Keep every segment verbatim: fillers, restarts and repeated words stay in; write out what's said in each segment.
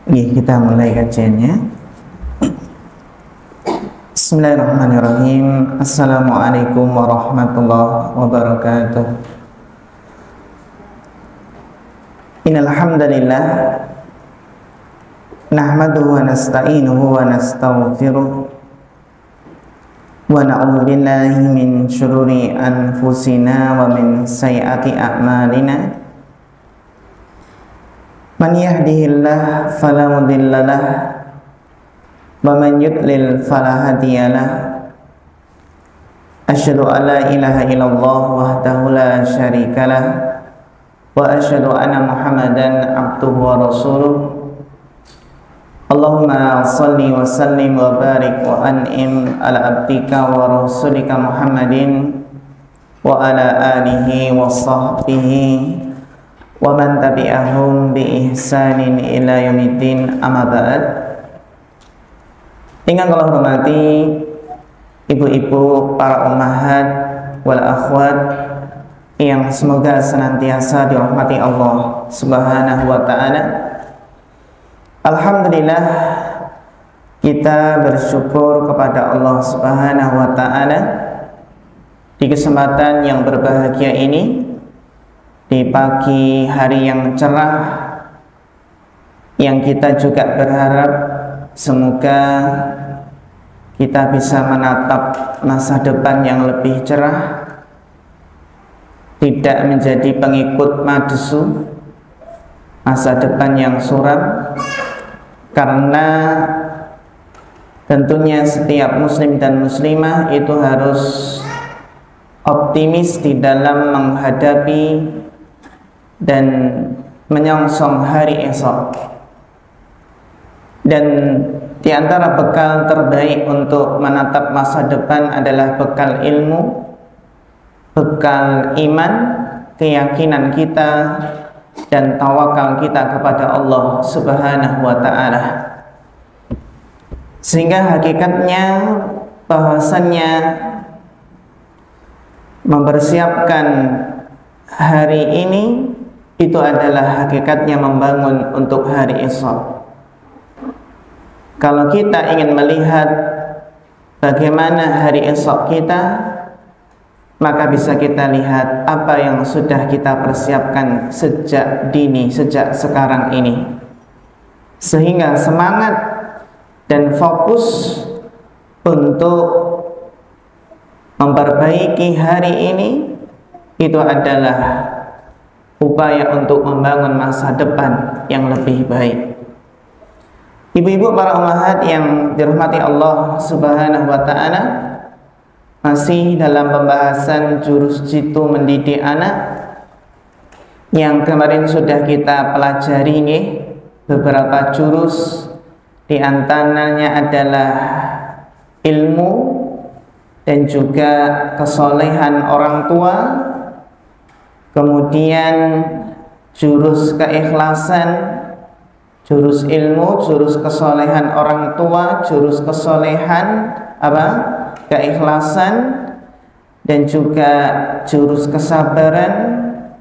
Oke, kita mulai kajiannya. Bismillahirrahmanirrahim. Assalamualaikum warahmatullahi wabarakatuh. Innal hamdalillah nahmaduhu wa nasta'inuhu wa nastaghfiruh wa na'udzu billahi min syururi anfusina wa min sayyiati a'malina. Man yahdihillah fala mudhillalah wa man yudlil fala hadiyalah. Asyhadu an la ilaha illallah wahdahu la syarikalah wa asyhadu anna Muhammadan abduhu wa rasuluh. Allahumma shalli wa sallim wa barik wa an'im ala abdika wa rasulika Muhammadin wa ala alihi wa sahbihi wa man tabi'ahum bi ihsanin ila yaumiddin, amma ba'd. Ingkang kula hormati ibu-ibu, para ummahat wal akhwat yang semoga senantiasa dirahmati Allah Subhanahu wa taala. Alhamdulillah, kita bersyukur kepada Allah Subhanahu wa taala di kesempatan yang berbahagia ini, di pagi hari yang cerah, yang kita juga berharap semoga kita bisa menatap masa depan yang lebih cerah, tidak menjadi pengikut madesu, masa depan yang suram, karena tentunya setiap muslim dan muslimah itu harus optimis di dalam menghadapi dan menyongsong hari esok. Dan di antara bekal terbaik untuk menatap masa depan adalah bekal ilmu, bekal iman, keyakinan kita dan tawakal kita kepada Allah Subhanahu wa taala. Sehingga hakikatnya bahwasannya mempersiapkan hari ini itu adalah hakikatnya membangun untuk hari esok. Kalau kita ingin melihat bagaimana hari esok kita, maka bisa kita lihat apa yang sudah kita persiapkan sejak dini, sejak sekarang ini, sehingga semangat dan fokus untuk memperbaiki hari ini itu adalah upaya untuk membangun masa depan yang lebih baik. Ibu-ibu, para ummahat yang dirahmati Allah Subhanahu wa taala, masih dalam pembahasan jurus jitu mendidik anak yang kemarin sudah kita pelajari nih, beberapa jurus, di antaranya adalah ilmu dan juga kesolehan orang tua, kemudian jurus keikhlasan, jurus ilmu, jurus kesolehan orang tua, jurus kesolehan apa? keikhlasan, dan juga jurus kesabaran.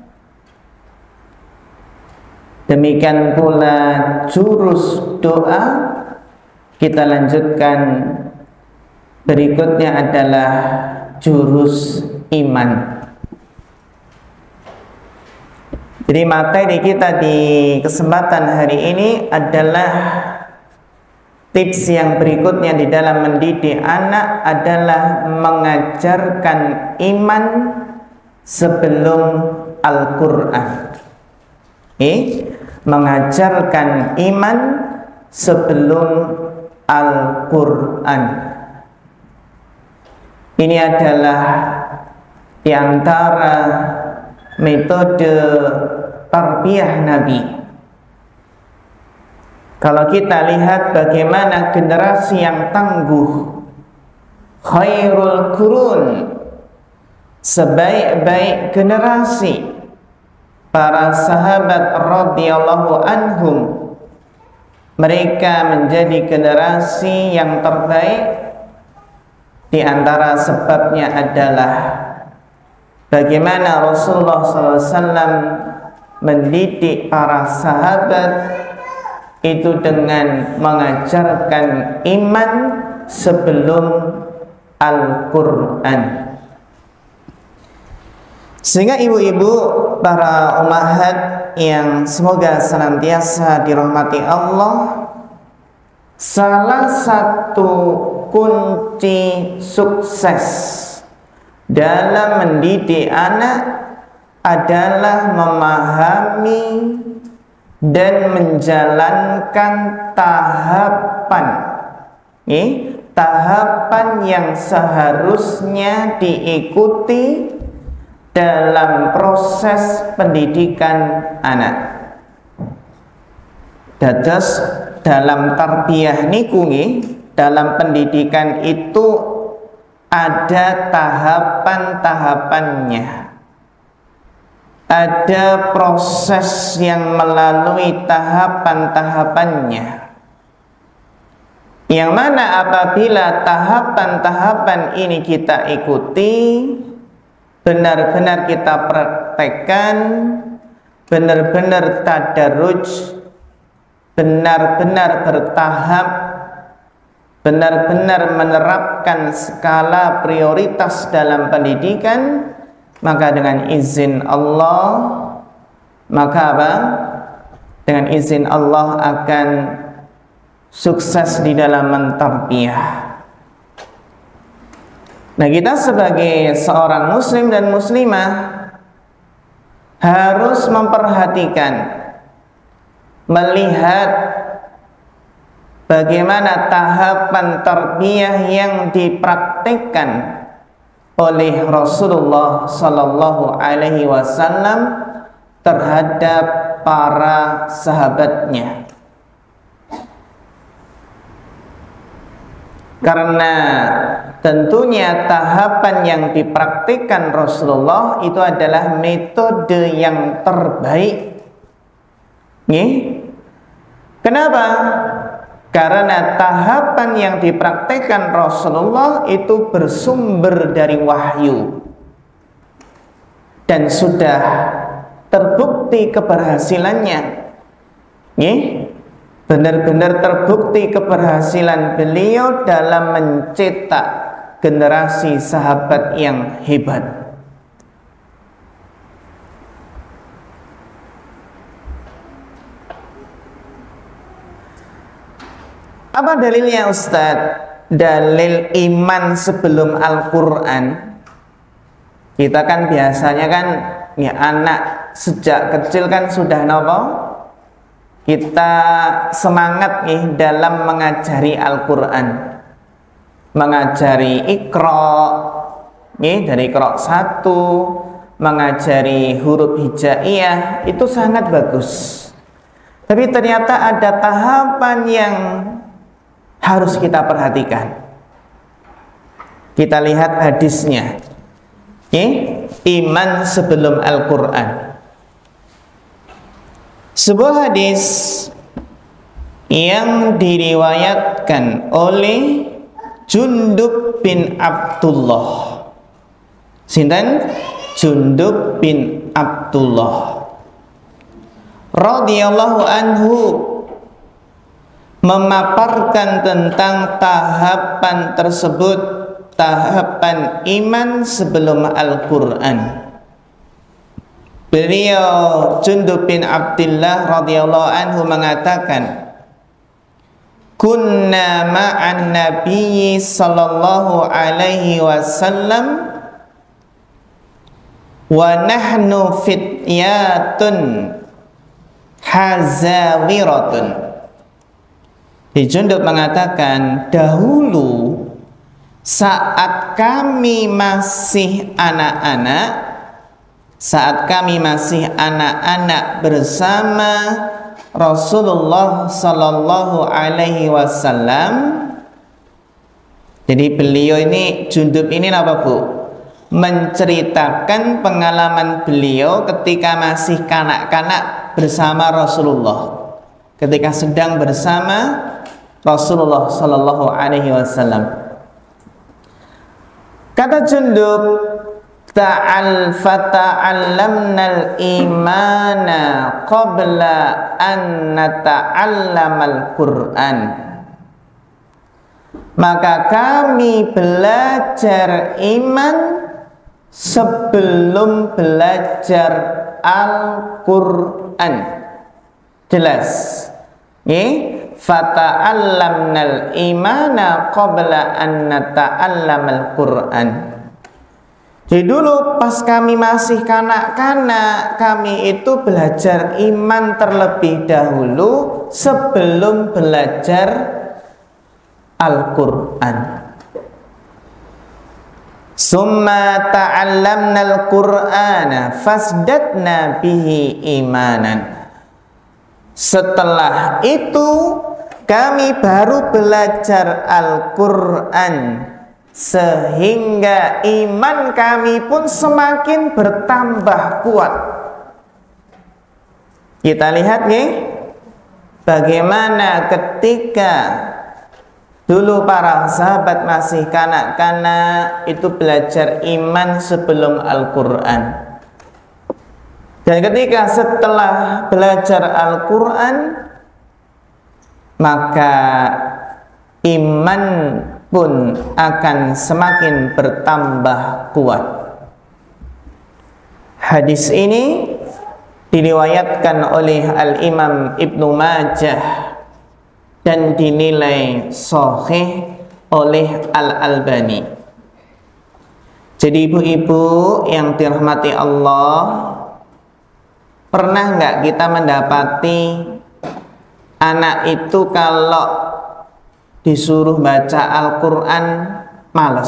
Demikian pula jurus doa. Kita lanjutkan, berikutnya adalah jurus iman. Jadi materi kita di kesempatan hari ini adalah tips yang berikutnya di dalam mendidik anak adalah mengajarkan iman sebelum Al-Quran. Eh, mengajarkan iman sebelum Al-Quran. Ini adalah di antara metode tarbiyah Nabi. Kalau kita lihat bagaimana generasi yang tangguh, khairul qurun, sebaik-baik generasi, para sahabat radhiyallahu anhum, mereka menjadi generasi yang terbaik. Di antara sebabnya adalah bagaimana Rasulullah shallallahu alaihi wasallam mendidik para sahabat itu dengan mengajarkan iman sebelum Al-Quran. Sehingga ibu-ibu, para ummahat yang semoga senantiasa dirahmati Allah, salah satu kunci sukses dalam mendidik anak adalah memahami dan menjalankan tahapan, eh, tahapan yang seharusnya diikuti dalam proses pendidikan anak. Dados dalam tarbiyah niku nggih, dalam pendidikan itu ada tahapan-tahapannya. Ada proses yang melalui tahapan-tahapannya. Yang mana apabila tahapan-tahapan ini kita ikuti, benar-benar kita praktekkan, benar-benar tadarruj, benar-benar bertahap, benar-benar menerapkan skala prioritas dalam pendidikan, maka dengan izin Allah, maka apa? Dengan izin Allah akan sukses di dalam mentarbiyah. Nah, kita sebagai seorang muslim dan muslimah harus memperhatikan, melihat bagaimana tahapan tarbiyah yang dipraktikkan oleh Rasulullah Sallallahu Alaihi Wasallam terhadap para sahabatnya. Karena tentunya tahapan yang dipraktikkan Rasulullah itu adalah metode yang terbaik. Nih, kenapa? Karena tahapan yang dipraktikkan Rasulullah itu bersumber dari wahyu dan sudah terbukti keberhasilannya. Nih, benar-benar terbukti keberhasilan beliau dalam mencetak generasi sahabat yang hebat. Apa dalilnya Ustadz? Dalil iman sebelum Al-Quran. Kita kan biasanya kan ya anak sejak kecil kan sudah nopo? Kita semangat nih dalam mengajari Al-Quran, mengajari Iqra, nih dari Iqra satu, mengajari huruf hijaiyah, itu sangat bagus. Tapi ternyata ada tahapan yang harus kita perhatikan. Kita lihat hadisnya, nih, iman sebelum Al-Quran. Sebuah hadis yang diriwayatkan oleh Jundub bin Abdullah. Sinten? Jundub bin Abdullah radhiyallahu anhu memaparkan tentang tahapan tersebut, tahapan iman sebelum Al-Quran. Beliau Jundub bin Abdullah radhiyallahu anhu mengatakan, kunna ma'an nabiyyi sallallahu alaihi wasallam wa nahnu fityatun hazawiratun. Jundub mengatakan, dahulu saat kami masih anak-anak, saat kami masih anak-anak bersama Rasulullah Sallallahu Alaihi Wasallam. Jadi beliau ini, Jundub ini apa bu? Menceritakan pengalaman beliau ketika masih kanak-kanak bersama Rasulullah, ketika sedang bersama Rasulullah Sallallahu Alaihi Wasallam. Kata Jundub, ta'al fata'allamnal imana qabla an nata'allamal Qur'an. Maka kami belajar iman sebelum belajar Al-Qur'an. Jelas? Nggih, fata'allamnal imana qabla an nata'allamal Qur'an. Jadi dulu pas kami masih kanak-kanak, kami itu belajar iman terlebih dahulu sebelum belajar Al-Qur'an. Summa ta'allamnal Qur'ana fasdatna bihi imanan. Setelah itu kami baru belajar Al-Qur'an, sehingga iman kami pun semakin bertambah kuat. Kita lihat nih, bagaimana ketika dulu para sahabat masih kanak-kanak itu belajar iman sebelum Al-Qur'an. Dan ketika setelah belajar Al-Qur'an, maka iman pun akan semakin bertambah kuat. Hadis ini diriwayatkan oleh Al-Imam Ibnu Majah dan dinilai sahih oleh Al-Albani. Jadi ibu-ibu yang dirahmati Allah, pernah nggak kita mendapati anak itu kalau disuruh baca Al-Quran males?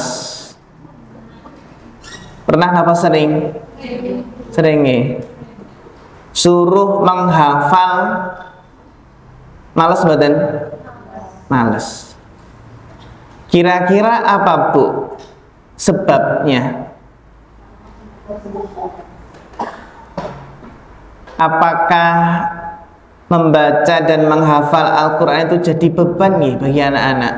Pernah apa sering? Sering ya? Suruh menghafal males badan? Males. Kira-kira apa Bu sebabnya? Apakah membaca dan menghafal Al-Quran itu jadi beban nih bagi anak-anak?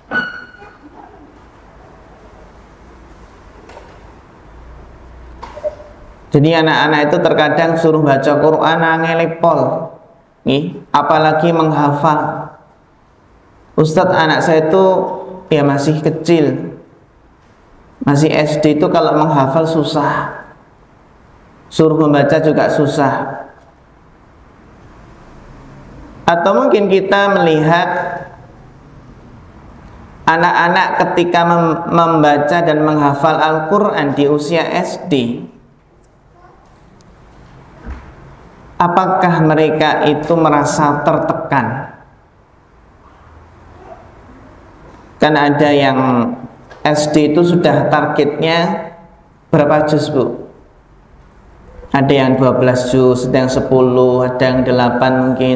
Jadi anak-anak itu terkadang suruh baca Quran angelepol nih, apalagi menghafal. Ustadz, anak saya itu ya masih kecil, masih S D, itu kalau menghafal susah, suruh membaca juga susah. Atau mungkin kita melihat anak-anak ketika mem membaca dan menghafal Al-Quran di usia S D, apakah mereka itu merasa tertekan? Kan ada yang S D itu sudah targetnya berapa juz Bu? Ada yang dua belas juz, ada yang sepuluh, ada yang delapan mungkin.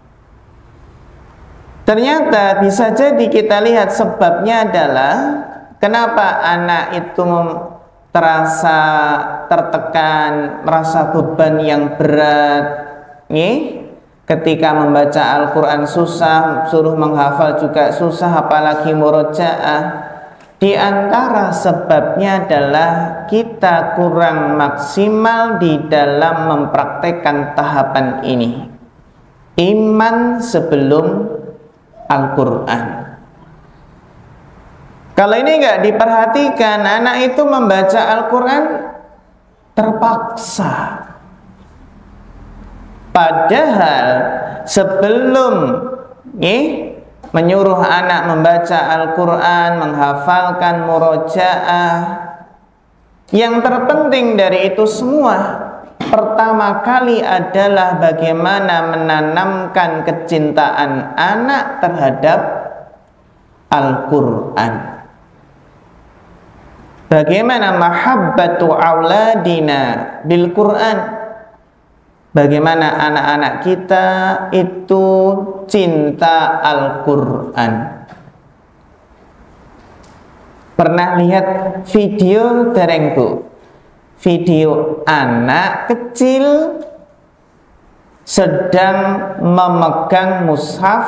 Ternyata bisa jadi kita lihat sebabnya adalah kenapa anak itu terasa tertekan, merasa beban yang berat, nih, ketika membaca Al-Quran susah, suruh menghafal juga susah, apalagi murojaah. Di antara sebabnya adalah kita kurang maksimal di dalam mempraktekkan tahapan ini, iman sebelum Al-Quran. Kalau ini nggak diperhatikan, anak itu membaca Al-Quran terpaksa. Padahal sebelum nih, menyuruh anak membaca Al-Quran, menghafalkan murojaah, yang terpenting dari itu semua, pertama kali adalah bagaimana menanamkan kecintaan anak terhadap Al-Quran. Bagaimana mahabbatu auladina bil Quran, bagaimana anak-anak kita itu cinta Al-Quran. Pernah lihat video dereng Bu? Video anak kecil sedang memegang mushaf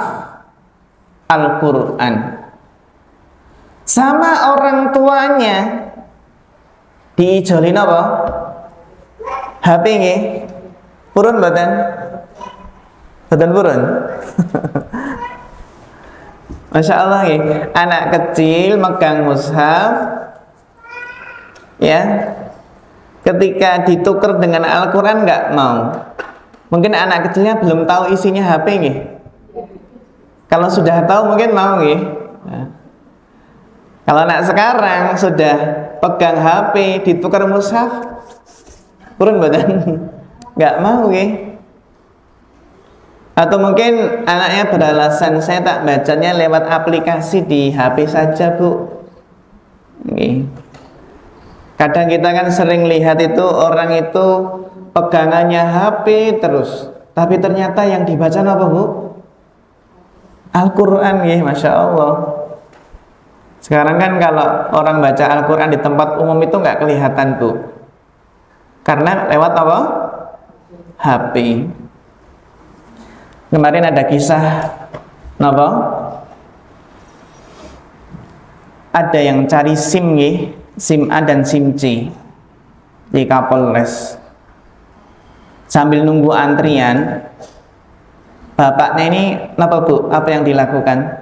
Al-Quran, sama orang tuanya diijoli napa? H P nggih. Purun mboten? Mboten purun. Masya Allah nggih. Anak kecil megang mushaf, ya. Ketika ditukar dengan Al-Quran nggak mau. Mungkin anak kecilnya belum tahu isinya H P nggih. Kalau sudah tahu mungkin mau nggih. Nah. Kalau anak sekarang sudah pegang H P ditukar mushaf, purun badan nggak mau nggih. Atau mungkin anaknya beralasan saya tak bacanya lewat aplikasi di H P saja bu. Nggih. Kadang kita kan sering lihat itu orang itu pegangannya H P terus, tapi ternyata yang dibaca apa bu? Al-Quran ya, Masya Allah. Sekarang kan kalau orang baca Al-Quran di tempat umum itu nggak kelihatan bu, karena lewat apa? H P. Kemarin ada kisah, apa? Ada yang cari SIM ya, SIM A dan SIM C di Kapolres. Sambil nunggu antrian, bapaknya ini apa bu? Apa yang dilakukan?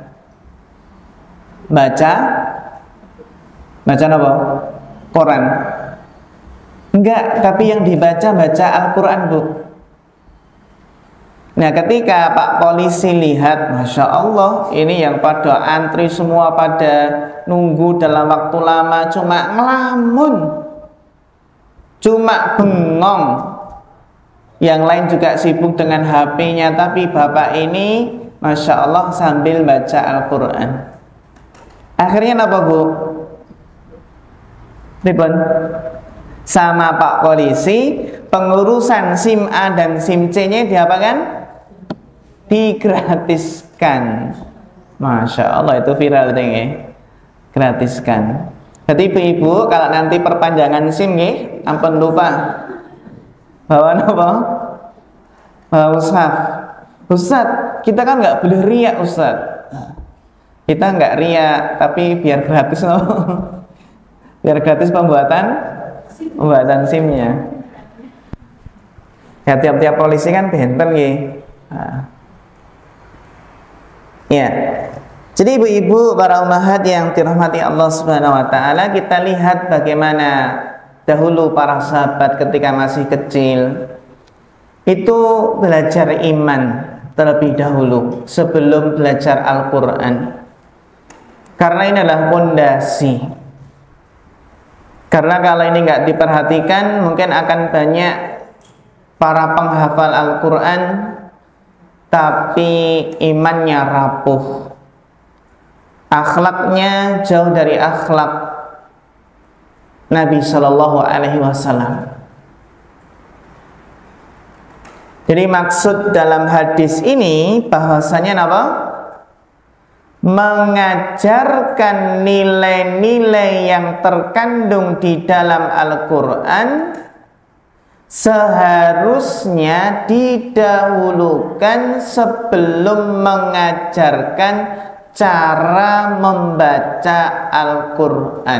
Baca, baca apa? Quran? Enggak, tapi yang dibaca baca Al-Quran bu. Nah ketika Pak Polisi lihat, Masya Allah, ini yang pada antri semua pada nunggu dalam waktu lama, cuma ngelamun, cuma bengong, yang lain juga sibuk dengan H P-nya, tapi bapak ini Masya Allah sambil baca Al-Quran. Akhirnya apa bu? Ribon sama Pak Polisi, pengurusan SIM A dan SIM C-nya diapakan? Digratiskan. Masya Allah, itu viral tinggi. Gratiskan. Jadi ibu-ibu kalau nanti perpanjangan SIM nih, ampun lupa bawa apa? Bawa mushaf. Ustaz, kita kan nggak boleh riak Ustaz. Kita nggak riak, tapi biar gratis loh. Biar gratis pembuatan pembuatan SIM-nya. Ya tiap-tiap polisi kan benten nih. Nah. Ya, jadi ibu-ibu para ummahat yang dirahmati Allah Subhanahu Wa Taala, kita lihat bagaimana dahulu para sahabat ketika masih kecil itu belajar iman terlebih dahulu sebelum belajar Al-Quran. Karena ini adalah pondasi. Karena kalau ini nggak diperhatikan, mungkin akan banyak para penghafal Al-Quran tapi imannya rapuh, akhlaknya jauh dari akhlak Nabi Shallallahu Alaihi Wasallam. Jadi maksud dalam hadis ini bahwasanya apa? Mengajarkan nilai-nilai yang terkandung di dalam Al-Quran seharusnya didahulukan sebelum mengajarkan cara membaca Al-Quran.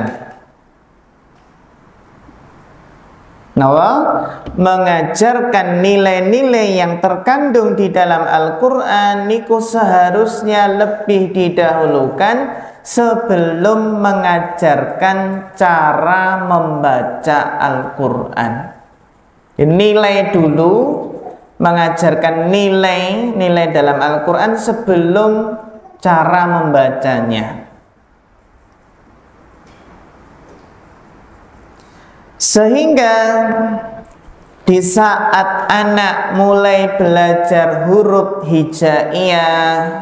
Nah, mengajarkan nilai-nilai yang terkandung di dalam Al-Quran niku seharusnya lebih didahulukan sebelum mengajarkan cara membaca Al-Quran. Nilai dulu, mengajarkan nilai-nilai dalam Al-Quran sebelum cara membacanya. Sehingga di saat anak mulai belajar huruf hijaiyah,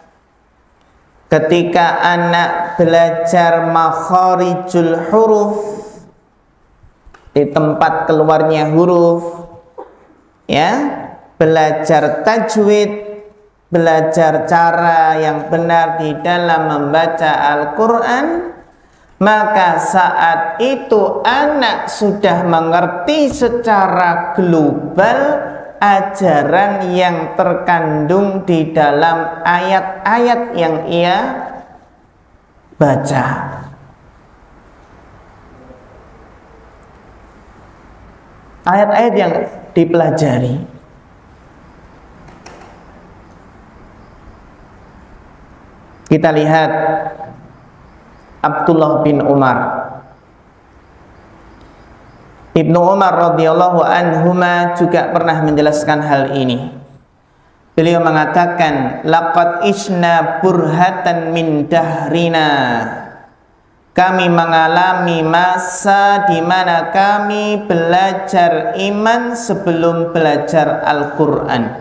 ketika anak belajar makharijul huruf, di tempat keluarnya huruf, ya, belajar tajwid, belajar cara yang benar di dalam membaca Al-Quran, maka saat itu anak sudah mengerti secara global ajaran yang terkandung di dalam ayat-ayat yang ia baca. ayat-ayat yang dipelajari. Kita lihat Abdullah bin Umar. Ibnu Umar radhiyallahu anhuma juga pernah menjelaskan hal ini. Beliau mengatakan, laqad isna burhatan min dahrina. Kami mengalami masa di mana kami belajar iman sebelum belajar Al-Qur'an.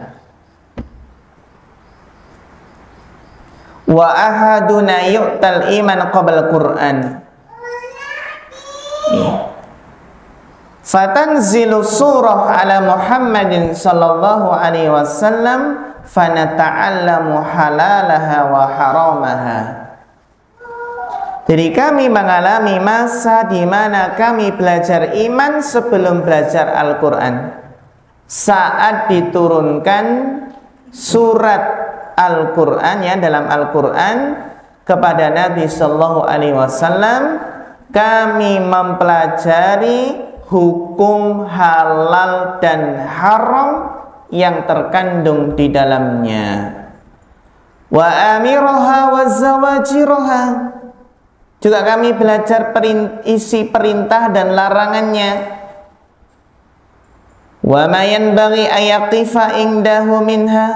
Wa ahaduna yu'tal iman qabla Qur'an. Fatanzilu surah ala Muhammadin sallallahu alaihi wasallam fanata'allamu halalaha wa haramaha. Jadi kami mengalami masa di mana kami belajar iman sebelum belajar Al-Qur'an. Saat diturunkan surat Al-Qur'an, ya, dalam Al-Qur'an kepada Nabi sallallahu alaihi wasallam, kami mempelajari hukum halal dan haram yang terkandung di dalamnya. Wa amiroha wa zawajiroha. Juga kami belajar perin, isi perintah dan larangannya. Wa ma yanbaghi ayaqifa indahu minha.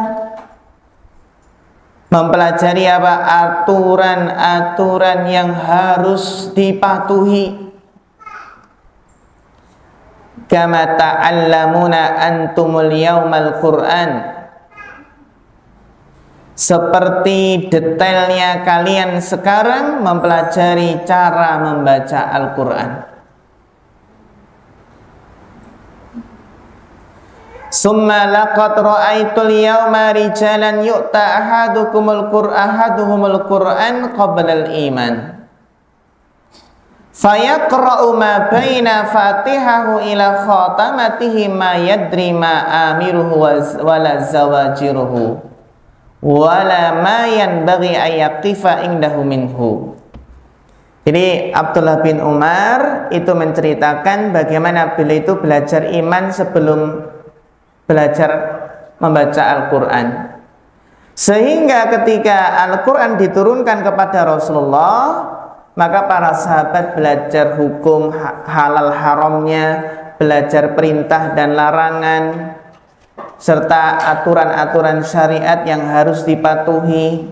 Mempelajari apa? Aturan-aturan yang harus dipatuhi. Kama ta'allamuna antumul yaumal Qur'an. Seperti detailnya kalian sekarang mempelajari cara membaca Al-Qur'an. Summa laqad ra'aitul yawma rijalan yu'ta ahadukumul Qur'an ahaduhumul Qur'an qabla al-iman. Fayaqra'u ma baina fatihahu ila khatamatihi ma yadri ma amiruhu wala zawajiruhu wala ma yanbaghi ayaqifa indahu minhu. Jadi Abdullah bin Umar itu menceritakan bagaimana beliau itu belajar iman sebelum belajar membaca Al-Qur'an. Sehingga ketika Al-Qur'an diturunkan kepada Rasulullah, maka para sahabat belajar hukum halal haramnya, belajar perintah dan larangan, serta aturan-aturan syariat yang harus dipatuhi.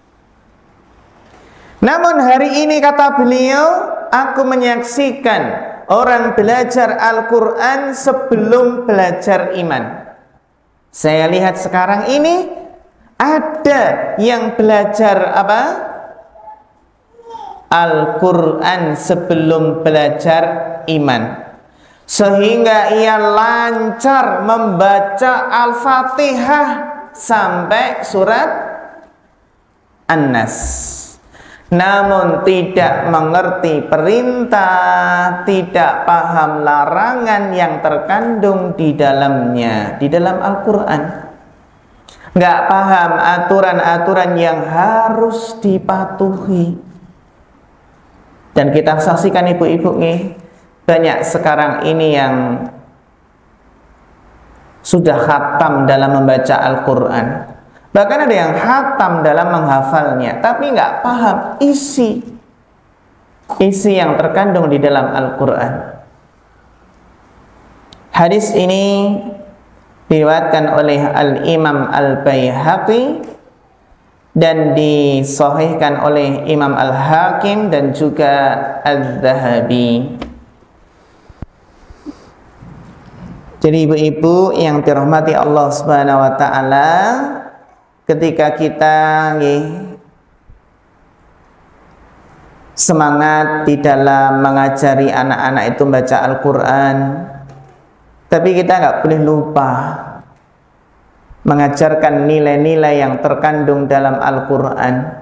Namun hari ini, kata beliau, aku menyaksikan orang belajar Al-Qur'an sebelum belajar iman. Saya lihat sekarang ini ada yang belajar apa? Al-Qur'an sebelum belajar iman, sehingga ia lancar membaca Al-Fatihah sampai surat An-Nas, namun tidak mengerti perintah, tidak paham larangan yang terkandung di dalamnya, di dalam Al-Qur'an. Nggak paham aturan-aturan yang harus dipatuhi. Dan kita saksikan ibu-ibu nih, banyak sekarang ini yang sudah khatam dalam membaca Al-Qur'an. Bahkan ada yang khatam dalam menghafalnya, tapi nggak paham isi isi yang terkandung di dalam Al-Qur'an. Hadis ini diriwayatkan oleh Al-Imam Al-Baihaqi dan disahihkan oleh Imam Al-Hakim dan juga Az-Zahabi. Jadi ibu-ibu yang dirahmati Allah Subhanahu wa taala, ketika kita nggih semangat di dalam mengajari anak-anak itu membaca Al-Qur'an, tapi kita nggak boleh lupa mengajarkan nilai-nilai yang terkandung dalam Al-Qur'an,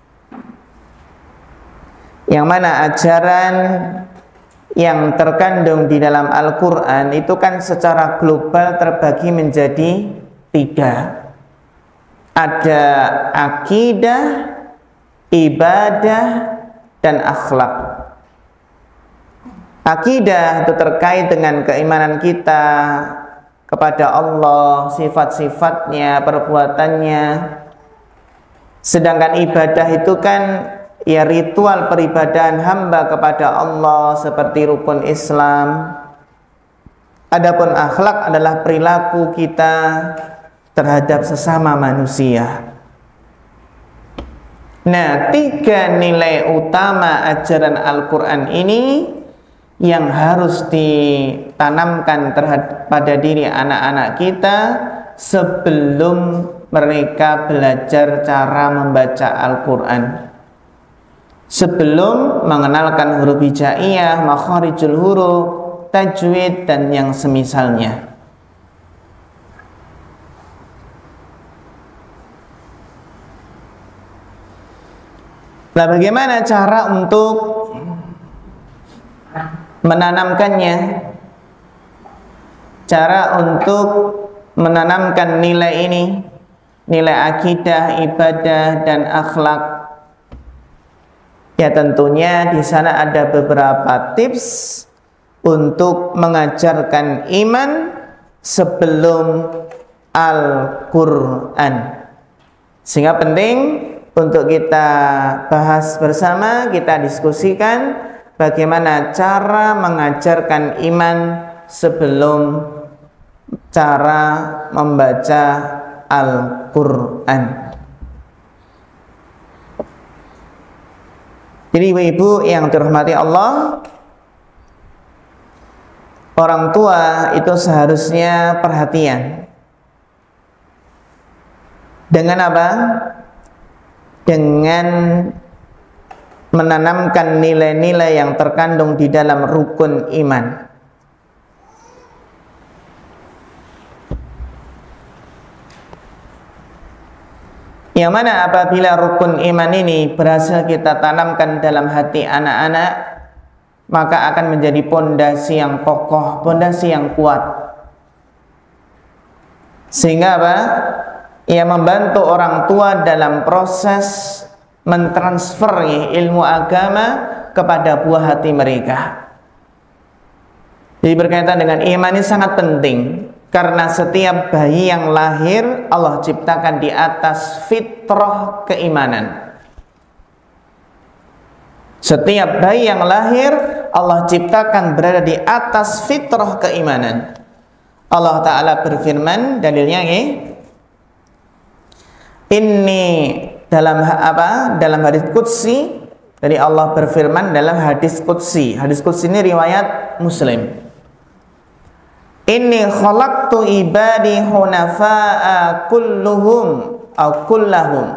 yang mana ajaran yang terkandung di dalam Al-Qur'an itu kan secara global terbagi menjadi tiga. Ada akidah, ibadah, dan akhlak. Akidah itu terkait dengan keimanan kita kepada Allah, sifat-sifatnya, perbuatannya. Sedangkan ibadah itu kan ya ritual peribadahan hamba kepada Allah seperti rukun Islam. Adapun akhlak adalah perilaku kita terhadap sesama manusia. Nah, tiga nilai utama ajaran Al-Quran ini yang harus ditanamkan terhadap pada diri anak-anak kita sebelum mereka belajar cara membaca Al-Quran, sebelum mengenalkan huruf hijaiyah, makharijul huruf, tajwid, dan yang semisalnya. Nah, bagaimana cara untuk menanamkannya? Cara untuk menanamkan nilai ini, nilai akidah, ibadah, dan akhlak. Ya, tentunya di sana ada beberapa tips untuk mengajarkan iman sebelum Al-Quran. Sehingga penting untuk kita bahas bersama, kita diskusikan bagaimana cara mengajarkan iman sebelum cara membaca Al-Quran. Jadi ibu-ibu yang dirahmati Allah, orang tua itu seharusnya perhatian. Dengan apa? Dengan menanamkan nilai-nilai yang terkandung di dalam rukun iman. Yang mana apabila rukun iman ini berhasil kita tanamkan dalam hati anak-anak, maka akan menjadi pondasi yang kokoh, pondasi yang kuat. Sehingga apa? Ia membantu orang tua dalam proses mentransfer ilmu agama kepada buah hati mereka. Jadi berkaitan dengan iman ini sangat penting, karena setiap bayi yang lahir Allah ciptakan di atas fitrah keimanan. Setiap bayi yang lahir Allah ciptakan berada di atas fitrah keimanan. Allah Ta'ala berfirman, dalilnya ini, Inni dalam apa? Dalam hadis qudsi dari Allah berfirman dalam hadis qudsi. Hadis qudsi ini riwayat Muslim. Inni khalaqtu ibadi hunafa'a kulluhum au kullahum.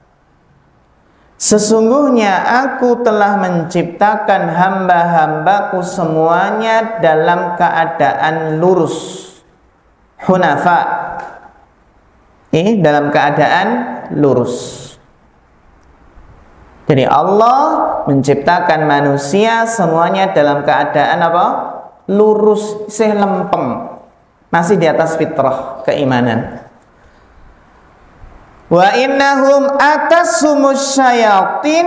Sesungguhnya aku telah menciptakan hamba-hambaku semuanya dalam keadaan lurus. Hunafa. Ini dalam keadaan lurus. Jadi Allah menciptakan manusia semuanya dalam keadaan apa? Lurus, seh lempeng, masih di atas fitrah keimanan. Wa innahum atasumus syayatin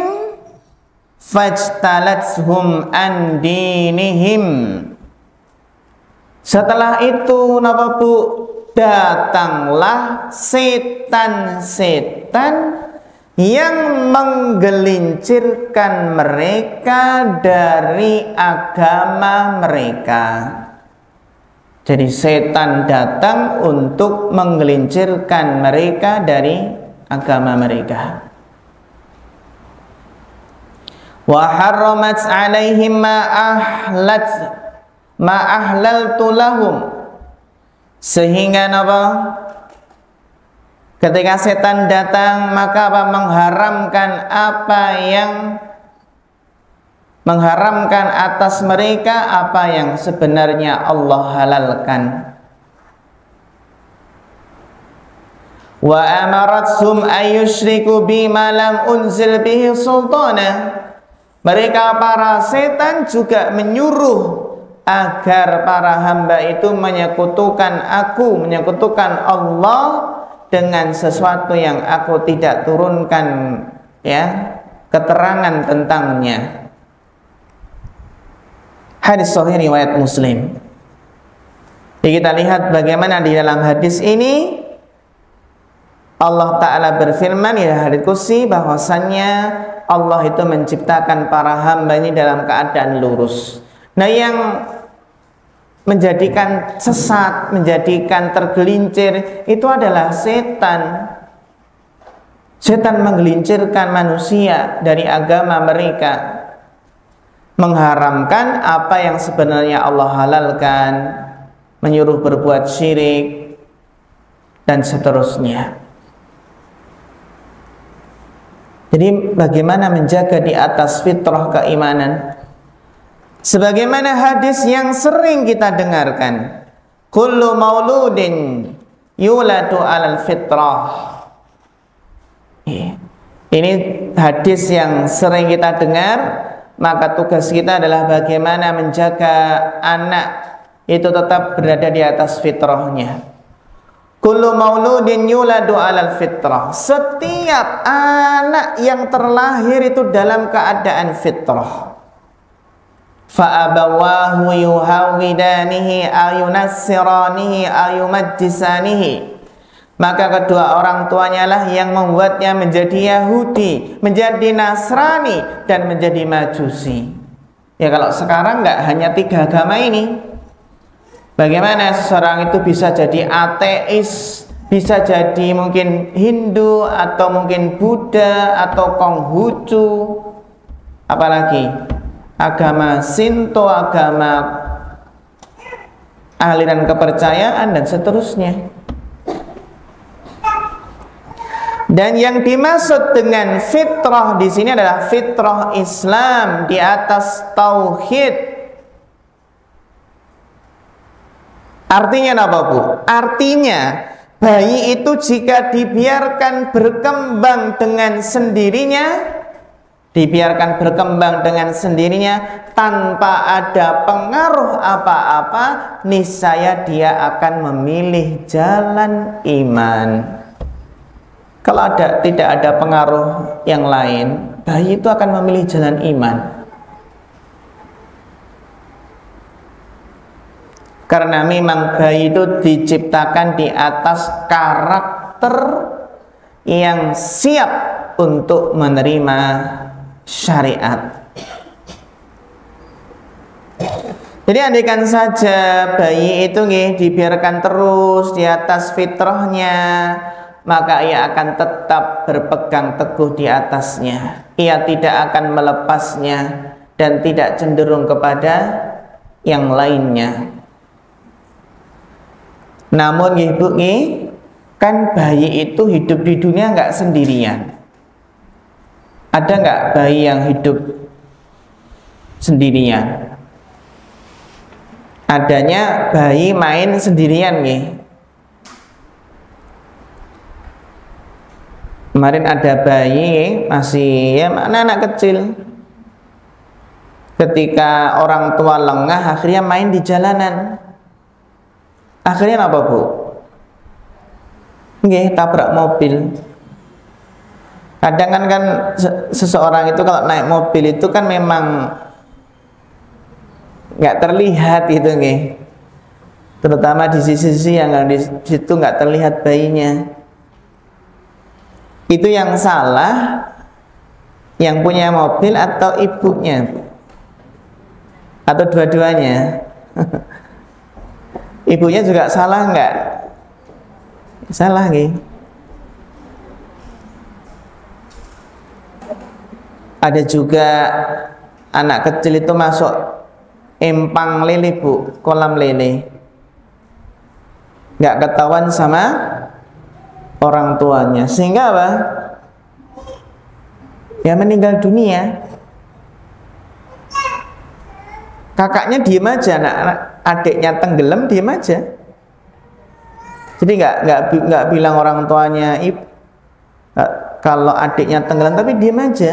fajtalathum an dinihim. Setelah itu napa Bu? Datanglah setan-setan yang menggelincirkan mereka dari agama mereka. Jadi setan datang untuk menggelincirkan mereka dari agama mereka. Wa harramat alaihim ma ahlat ma ahlaltu lahum. Sehingga apa? Ketika setan datang, maka apa? Mengharamkan apa yang mengharamkan atas mereka apa yang sebenarnya Allah halalkan. Wa amarathum ayyushriku bima lam unzil bihi sultana. Mereka para setan juga menyuruh agar para hamba itu menyekutukan aku, menyekutukan Allah dengan sesuatu yang aku tidak turunkan ya keterangan tentangnya. Hadis sahih riwayat Muslim. Jadi kita lihat bagaimana di dalam hadis ini Allah Ta'ala berfirman di hadis kursi bahwasannya Allah itu menciptakan para hamba ini dalam keadaan lurus. Nah, yang menjadikan sesat, menjadikan tergelincir itu adalah setan. Setan menggelincirkan manusia dari agama mereka, mengharamkan apa yang sebenarnya Allah halalkan, menyuruh berbuat syirik, dan seterusnya. Jadi bagaimana menjaga di atas fitrah keimanan? Sebagaimana hadis yang sering kita dengarkan, kullu mauludin yuladu alal fitrah. Ini hadis yang sering kita dengar, maka tugas kita adalah bagaimana menjaga anak itu tetap berada di atas fitrahnya. Kullu mauludin yuladu alal fitrah. Setiap anak yang terlahir itu dalam keadaan fitrah. Fa'abawahu yuhawidanihi ayunassiranihi ayumajjisanihi. Maka kedua orang tuanya lah yang membuatnya menjadi Yahudi, menjadi Nasrani, dan menjadi Majusi. Ya, kalau sekarang nggak hanya tiga agama ini. Bagaimana seseorang itu bisa jadi ateis, bisa jadi mungkin Hindu, atau mungkin Buddha, atau Konghucu, apalagi agama Shinto, agama aliran kepercayaan, dan seterusnya. Dan yang dimaksud dengan fitrah di sini adalah fitrah Islam di atas tauhid. Artinya apa, Bu? Artinya bayi itu jika dibiarkan berkembang dengan sendirinya, dibiarkan berkembang dengan sendirinya tanpa ada pengaruh apa-apa, niscaya dia akan memilih jalan iman. Kalau ada, tidak ada pengaruh yang lain, bayi itu akan memilih jalan iman. Karena memang bayi itu diciptakan di atas karakter yang siap untuk menerima syariat. Jadi andaikan saja bayi itu nih dibiarkan terus di atas fitrahnya, maka ia akan tetap berpegang teguh di atasnya. Ia tidak akan melepasnya dan tidak cenderung kepada yang lainnya. Namun ibu nih, kan bayi itu hidup di dunia nggak sendirian. Ada nggak bayi yang hidup sendirian? Adanya bayi main sendirian nih. Kemarin ada bayi masih ya mana anak kecil, ketika orang tua lengah akhirnya main di jalanan. Akhirnya apa, Bu? Nggih, tabrak mobil. Kadang kan kan seseorang itu kalau naik mobil itu kan memang nggak terlihat itu nggih. Terutama di sisi-sisi yang di situ nggak terlihat bayinya. Itu yang salah yang punya mobil atau ibunya atau dua-duanya? Ibunya juga salah enggak? Salah nih. Ada juga anak kecil itu masuk empang lele, Bu, kolam lele, nggak ketahuan sama orang tuanya, sehingga apa? Ya meninggal dunia. Kakaknya diem aja, anak, anak adiknya tenggelam diem aja. Jadi nggak nggak nggak bilang orang tuanya, Ib, kalau adiknya tenggelam, tapi diem aja.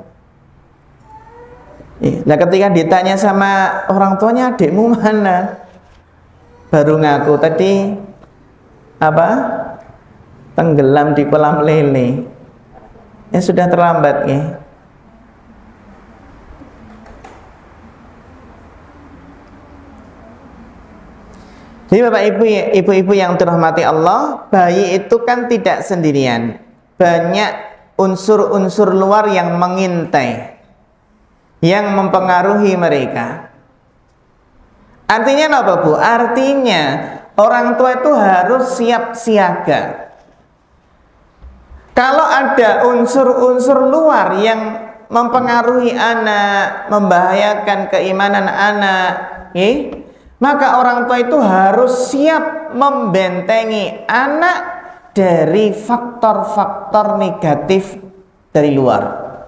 Nah ketika ditanya sama orang tuanya, adikmu mana? Baru ngaku tadi apa? Tenggelam di kolam lele. Ya sudah terlambat ya. Jadi Bapak Ibu, ibu-ibu yang dirahmati Allah, bayi itu kan tidak sendirian. Banyak unsur-unsur luar yang mengintai, yang mempengaruhi mereka. Artinya apa Bu? Artinya orang tua itu harus siap siaga. Kalau ada unsur-unsur luar yang mempengaruhi anak, membahayakan keimanan anak, eh? maka orang tua itu harus siap membentengi anak dari faktor-faktor negatif dari luar.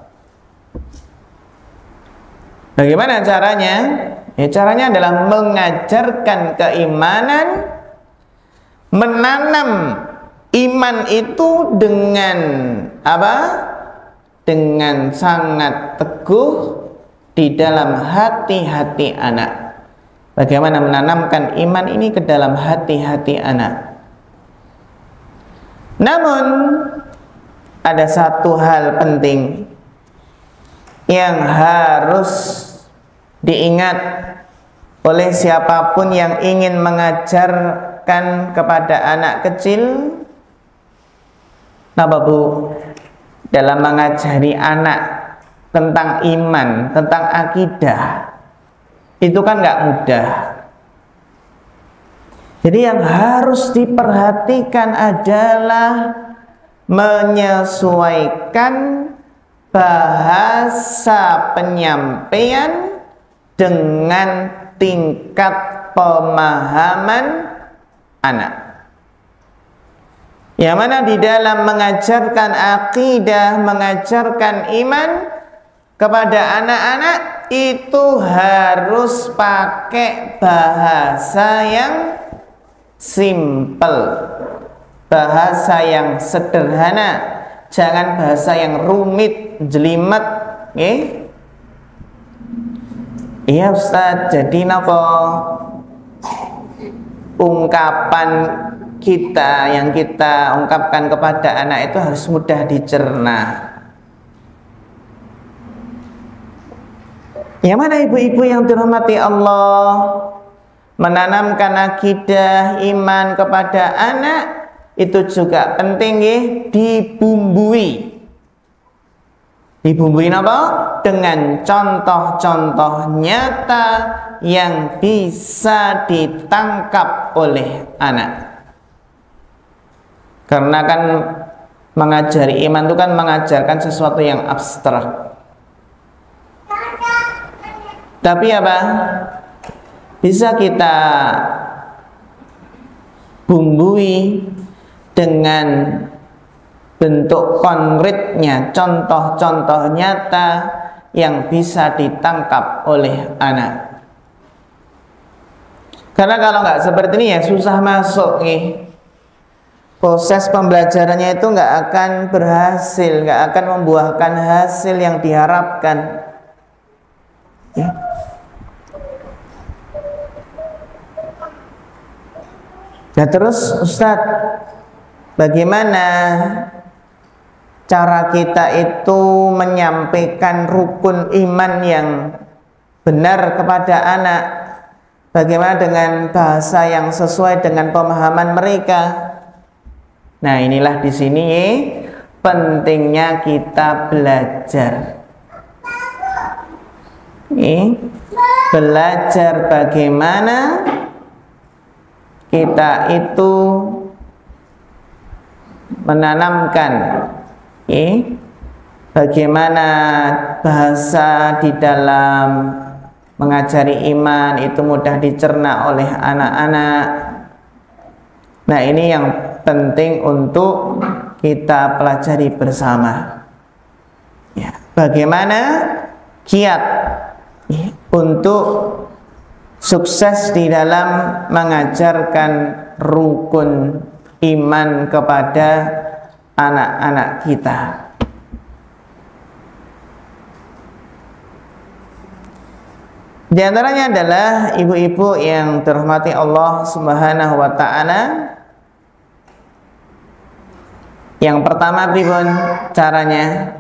Bagaimana caranya? Ya, caranya adalah mengajarkan keimanan, menanam iman itu dengan apa? Dengan sangat teguh di dalam hati-hati anak. Bagaimana menanamkan iman ini ke dalam hati-hati anak. Namun ada satu hal penting yang harus diingat oleh siapapun yang ingin mengajarkan kepada anak kecil. Apa Bu? Dalam mengajari anak tentang iman, tentang akidah, itu kan nggak mudah. Jadi yang harus diperhatikan adalah menyesuaikan bahasa penyampaian dengan tingkat pemahaman anak. Yang mana di dalam mengajarkan akidah, mengajarkan iman kepada anak-anak itu harus pakai bahasa yang simple, bahasa yang sederhana, jangan bahasa yang rumit, jelimet, okay? Iya Ustaz, jadi napa ungkapan kita yang kita ungkapkan kepada anak itu harus mudah dicerna. Yang mana ibu-ibu yang dirahmati Allah, menanamkan akidah iman kepada anak itu juga penting ya, dibumbui. Dibumbui apa? Dengan contoh-contoh nyata yang bisa ditangkap oleh anak. Karena kan mengajari iman itu kan mengajarkan sesuatu yang abstrak. Tapi apa? Bisa kita bumbui dengan bentuk konkretnya, contoh-contoh nyata yang bisa ditangkap oleh anak. Karena kalau nggak seperti ini ya susah masuk nih. Proses pembelajarannya itu nggak akan berhasil, nggak akan membuahkan hasil yang diharapkan. Ya. Nah terus Ustadz, bagaimana cara kita itu menyampaikan rukun iman yang benar kepada anak? Bagaimana dengan bahasa yang sesuai dengan pemahaman mereka? Nah inilah di sini pentingnya kita belajar. Ini belajar bagaimana kita itu menanamkan eh, bagaimana bahasa di dalam mengajari iman itu mudah dicerna oleh anak-anak. Nah ini yang penting untuk kita pelajari bersama ya, bagaimana kiat eh, untuk sukses di dalam mengajarkan rukun iman kepada anak-anak kita. Di antaranya adalah ibu-ibu yang dirahmati Allah Subhanahu wa taala. Yang pertama pripun caranya?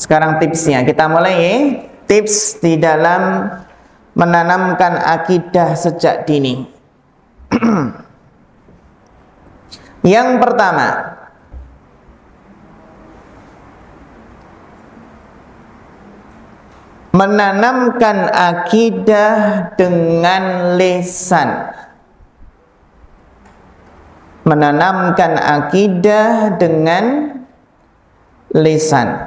Sekarang tipsnya, kita mulai ya. Tips di dalam menanamkan akidah sejak dini. Yang pertama, menanamkan akidah dengan lisan. Menanamkan akidah dengan lisan.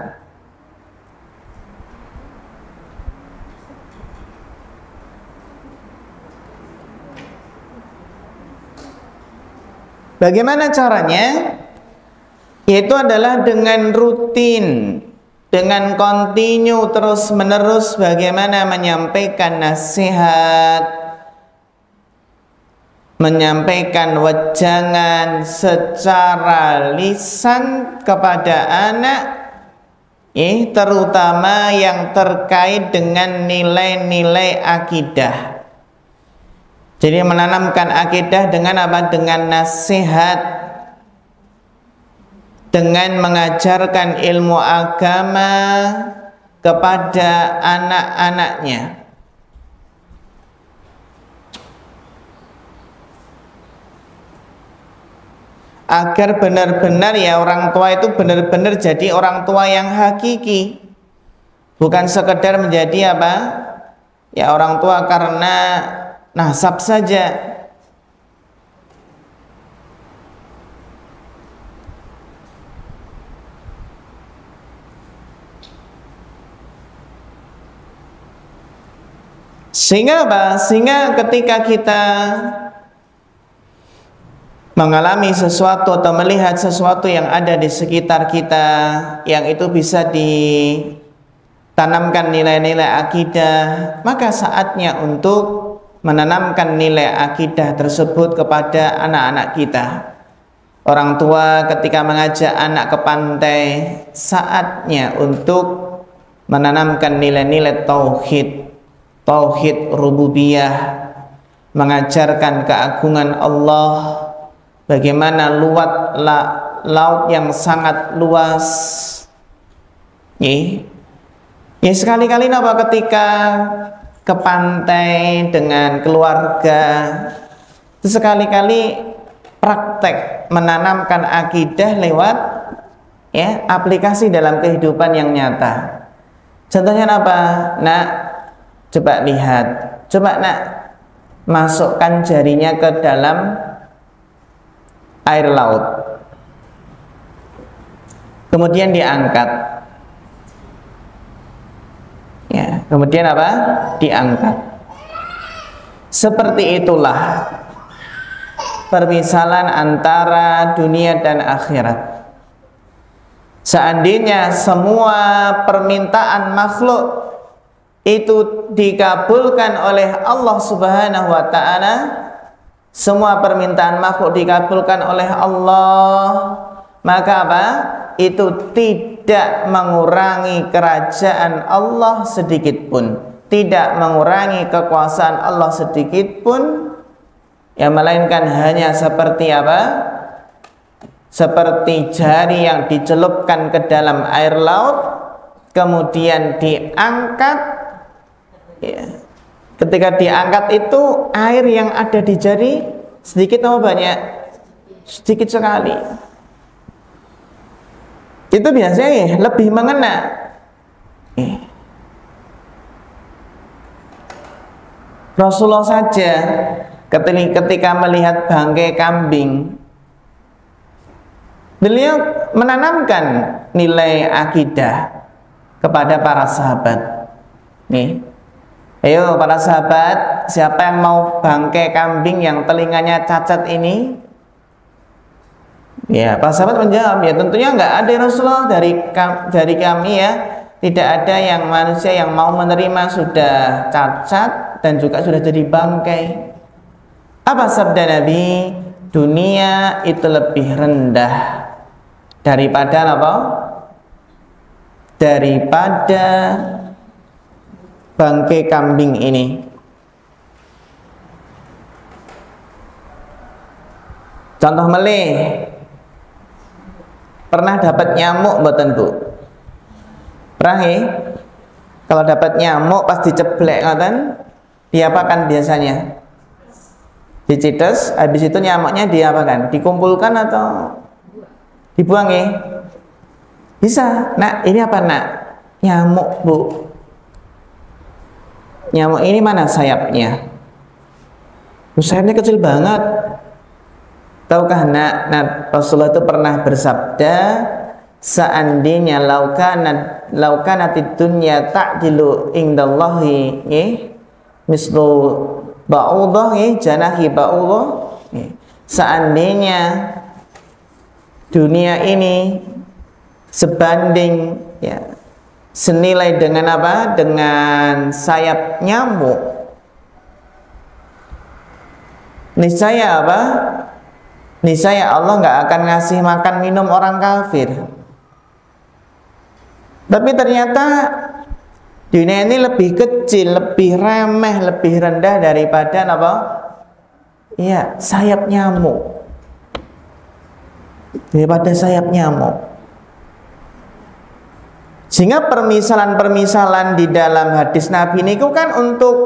Bagaimana caranya? Yaitu adalah dengan rutin, dengan kontinu terus-menerus bagaimana menyampaikan nasihat, menyampaikan wejangan secara lisan kepada anak, eh, terutama yang terkait dengan nilai-nilai akidah. Jadi menanamkan akidah dengan apa? Dengan nasihat, dengan mengajarkan ilmu agama kepada anak-anaknya. Agar benar-benar ya orang tua itu benar-benar jadi orang tua yang hakiki. Bukan sekedar menjadi apa? Ya orang tua karena nasab saja. Sehingga apa? Sehingga ketika kita mengalami sesuatu atau melihat sesuatu yang ada di sekitar kita, yang itu bisa ditanamkan nilai-nilai akidah, maka saatnya untuk menanamkan nilai akidah tersebut kepada anak-anak kita. Orang tua ketika mengajak anak ke pantai, saatnya untuk menanamkan nilai-nilai tauhid, tauhid rububiyah, mengajarkan keagungan Allah, bagaimana luat la, laut yang sangat luas. Ya, ya sekali-kali apa ketika ke pantai dengan keluarga, itu sekali-kali praktek menanamkan akidah lewat ya aplikasi dalam kehidupan yang nyata. Contohnya apa? Nak, coba lihat, coba nak masukkan jarinya ke dalam air laut, kemudian diangkat. Ya, kemudian apa? Diangkat. Seperti itulah permisalan antara dunia dan akhirat. Seandainya semua permintaan makhluk itu dikabulkan oleh Allah Subhanahu wa ta'ala, semua permintaan makhluk dikabulkan oleh Allah, maka apa? Itu tidak mengurangi kerajaan Allah sedikit pun, tidak mengurangi kekuasaan Allah sedikit pun, yang melainkan hanya seperti apa? Seperti jari yang dicelupkan ke dalam air laut, kemudian diangkat. Ya. Ketika diangkat itu air yang ada di jari sedikit atau banyak? Sedikit sekali. Itu biasanya ya, lebih mengena. Eh. Rasulullah saja ketika melihat bangkai kambing, beliau menanamkan nilai akidah kepada para sahabat. Nih, ayo para sahabat, siapa yang mau bangkai kambing yang telinganya cacat ini? Ya, para sahabat menjawab, ya tentunya enggak ada Rasulullah, dari dari kami ya, tidak ada yang manusia yang mau menerima sudah cacat dan juga sudah jadi bangkai. Apa sabda Nabi? Dunia itu lebih rendah daripada apa? Daripada bangkai kambing ini. Contoh meleh, pernah dapat nyamuk mboten Bu? Terakhir, kalau dapat nyamuk pas diceblek ngoten, diapakan biasanya? Dicites, habis itu nyamuknya diapakan? Dikumpulkan atau dibuang ya? Bisa. Nak, ini apa nak? Nyamuk bu. Nyamuk ini mana sayapnya? Oh, sayapnya kecil banget. Tahukah nak? Nah, Rasulullah itu pernah bersabda, seandainya laukanat laukanatid dunya ta'dilu indallahi nggih mislu ba'udah nggih janahi ba'udah nggih, seandainya dunia ini sebanding ya senilai dengan apa? Dengan sayap nyamuk, niscaya apa? Niscaya Allah nggak akan ngasih makan minum orang kafir. Tapi ternyata dunia ini lebih kecil, lebih remeh, lebih rendah daripada apa? Iya, sayap nyamuk. Daripada sayap nyamuk. Sehingga permisalan-permisalan di dalam hadis Nabi ini kan untuk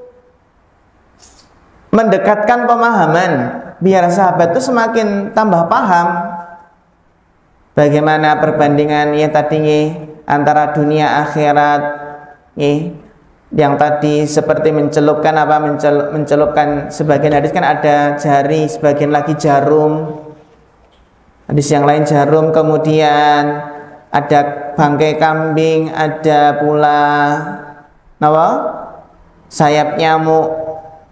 mendekatkan pemahaman, biar sahabat itu semakin tambah paham bagaimana perbandingan ya tadi nih, antara dunia akhirat nih, yang tadi seperti mencelupkan apa mencel, mencelupkan sebagian hadis kan ada jari, sebagian lagi jarum, hadis yang lain jarum, kemudian ada bangkai kambing, ada pula apa? Sayap nyamuk.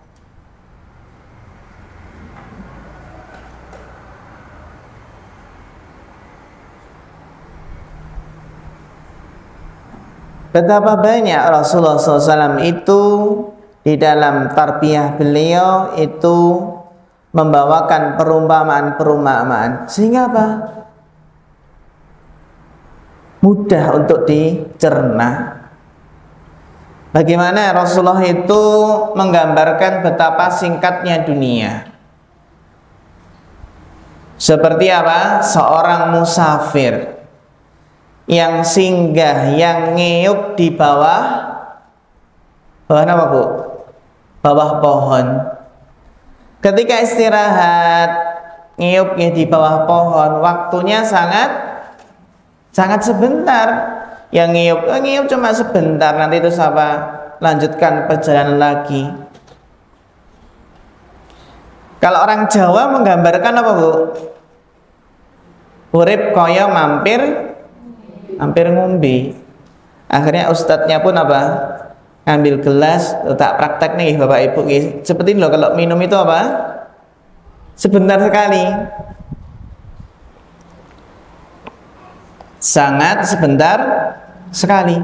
Betapa banyak Rasulullah shallallahu alaihi wasallam itu di dalam tarbiyah beliau itu membawakan perumpamaan-perumpamaan sehingga apa? Mudah untuk dicerna. Bagaimana Rasulullah itu menggambarkan betapa singkatnya dunia. Seperti apa? Seorang musafir yang singgah, yang ngeyup di bawah bawah apa bu? Bawah pohon. Ketika istirahat ngeyupnya di bawah pohon, waktunya sangat sangat sebentar. Yang ngeyup, oh, ngeyup cuma sebentar, nanti itu apa? Lanjutkan perjalanan lagi. Kalau orang Jawa menggambarkan apa bu? Urip koyo mampir hampir ngombe. Akhirnya ustadznya pun apa? Ngambil gelas, tak praktek nih bapak ibu. Seperti ini loh, kalau minum itu apa? Sebentar sekali. Sangat sebentar sekali.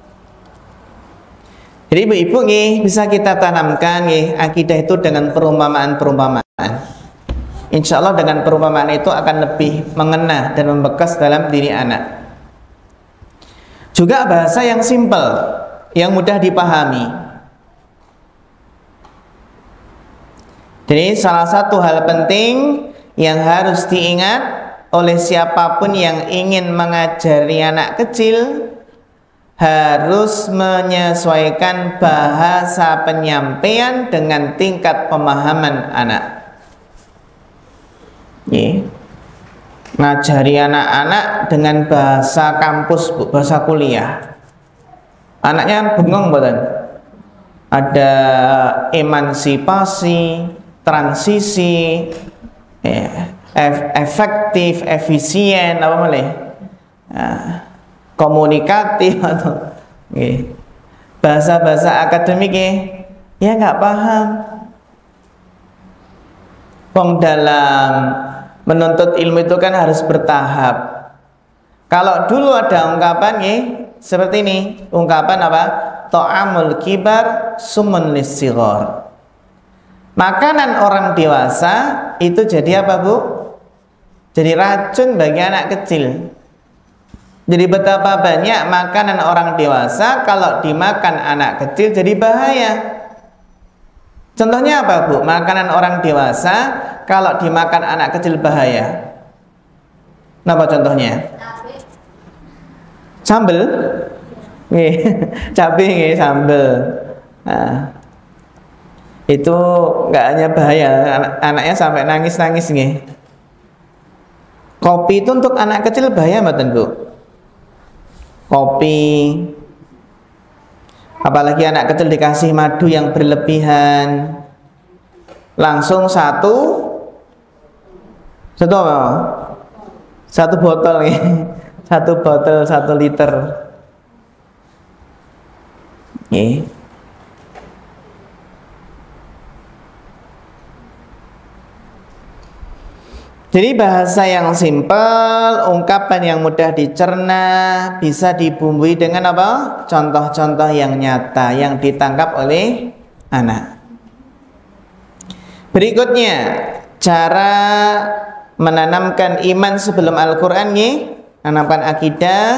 Jadi ibu-ibu nih bisa kita tanamkan nih akidah itu dengan perumpamaan-perumpamaan. Insya Allah dengan perumpamaan itu akan lebih mengena dan membekas dalam diri anak. Juga bahasa yang simpel, yang mudah dipahami. Jadi salah satu hal penting yang harus diingat oleh siapapun yang ingin mengajari anak kecil, harus menyesuaikan bahasa penyampaian dengan tingkat pemahaman anak. Yeah. Ngajari anak-anak dengan bahasa kampus, bahasa kuliah. Anaknya bengong buatan. Ada emansipasi, transisi, ya, efektif, efisien, apa boleh? Nah, komunikatif atau okay. Bahasa-bahasa akademik ya, ya nggak paham. Wong dalam menuntut ilmu itu kan harus bertahap. Kalau dulu ada ungkapan nih seperti ini, ungkapan apa? Ta'amul kibar sumun lissighar. Makanan orang dewasa itu jadi apa bu? Jadi racun bagi anak kecil. Jadi betapa banyak makanan orang dewasa kalau dimakan anak kecil jadi bahaya. Contohnya apa bu? Makanan orang dewasa kalau dimakan anak kecil bahaya. Apa contohnya? Sambel. Nggih, cabai nggih sambel. Nah, itu nggak hanya bahaya, anak anaknya sampai nangis-nangis nggih. Kopi itu untuk anak kecil bahaya mboten, Bu? Kopi, apalagi anak kecil dikasih madu yang berlebihan, langsung satu satu apa? Satu botol nih, satu botol satu liter. Nih. Jadi bahasa yang simpel, ungkapan yang mudah dicerna, bisa dibumbui dengan apa? Contoh-contoh yang nyata yang ditangkap oleh anak. Berikutnya, cara menanamkan iman sebelum Al-Quran nih, menanamkan akidah,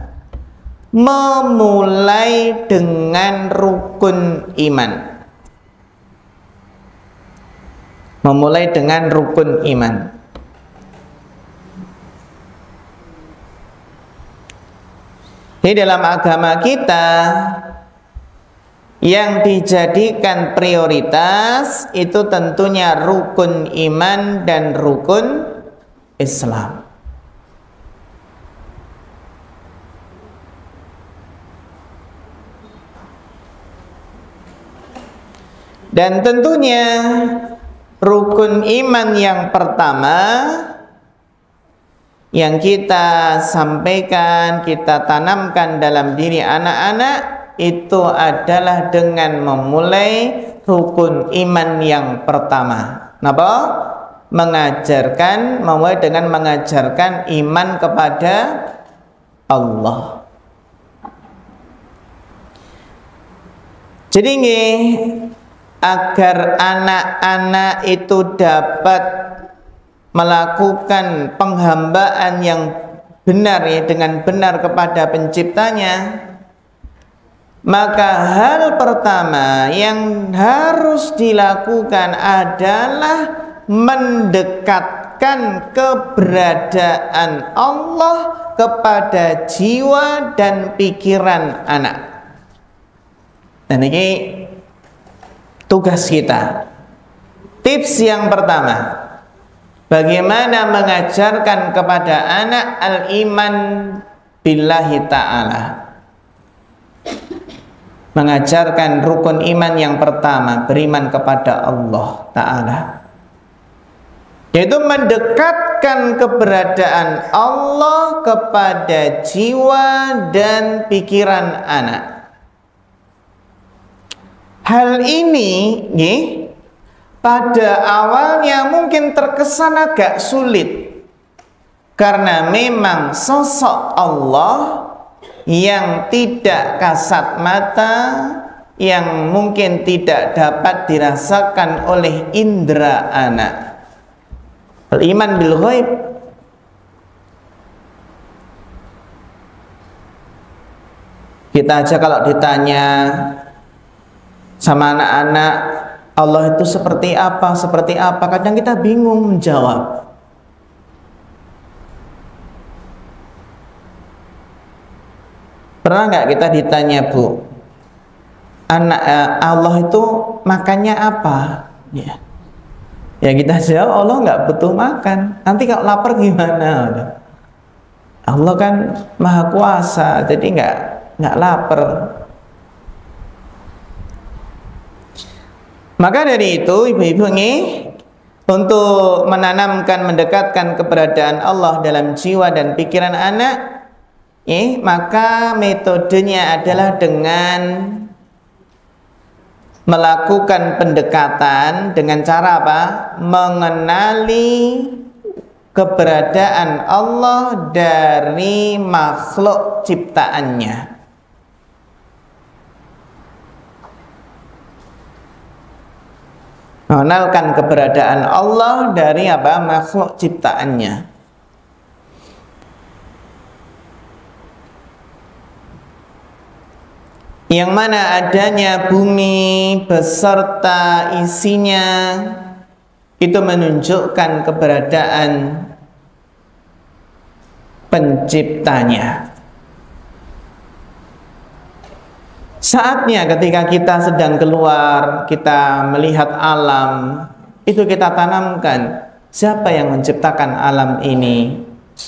memulai dengan rukun iman. Memulai dengan rukun iman. Di dalam agama kita yang dijadikan prioritas itu tentunya rukun iman dan rukun Islam. Dan tentunya rukun iman yang pertama yang kita sampaikan, kita tanamkan dalam diri anak-anak itu adalah dengan memulai rukun iman yang pertama. Napa? Mengajarkan, memulai dengan mengajarkan iman kepada Allah. Jadi nih, agar anak-anak itu dapat melakukan penghambaan yang benar ya, dengan benar kepada penciptanya, maka hal pertama yang harus dilakukan adalah mendekatkan keberadaan Allah kepada jiwa dan pikiran anak. Dan ini tugas kita. Tips yang pertama, bagaimana mengajarkan kepada anak al-iman billahi ta'ala. Mengajarkan rukun iman yang pertama, beriman kepada Allah Ta'ala, yaitu mendekatkan keberadaan Allah kepada jiwa dan pikiran anak. Hal ini nih, pada awalnya mungkin terkesan agak sulit, karena memang sosok Allah yang tidak kasat mata, yang mungkin tidak dapat dirasakan oleh indera anak. Al-iman bil ghaib. Kita aja kalau ditanya sama anak-anak, Allah itu seperti apa, seperti apa, kadang kita bingung menjawab. Pernah nggak kita ditanya, Bu, anak eh, Allah itu makannya apa? Ya, ya kita jawab, Allah nggak butuh makan. Nanti kalau lapar gimana? Allah kan maha kuasa, jadi nggak nggak lapar. Maka dari itu, ibu-ibu nih, untuk menanamkan, mendekatkan keberadaan Allah dalam jiwa dan pikiran anak, eh, maka metodenya adalah dengan melakukan pendekatan dengan cara apa? Mengenali keberadaan Allah dari makhluk ciptaannya. Mengenalkan keberadaan Allah dari apa? Makhluk ciptaannya. Yang mana adanya bumi beserta isinya itu menunjukkan keberadaan penciptanya. Saatnya ketika kita sedang keluar, kita melihat alam, itu kita tanamkan, siapa yang menciptakan alam ini?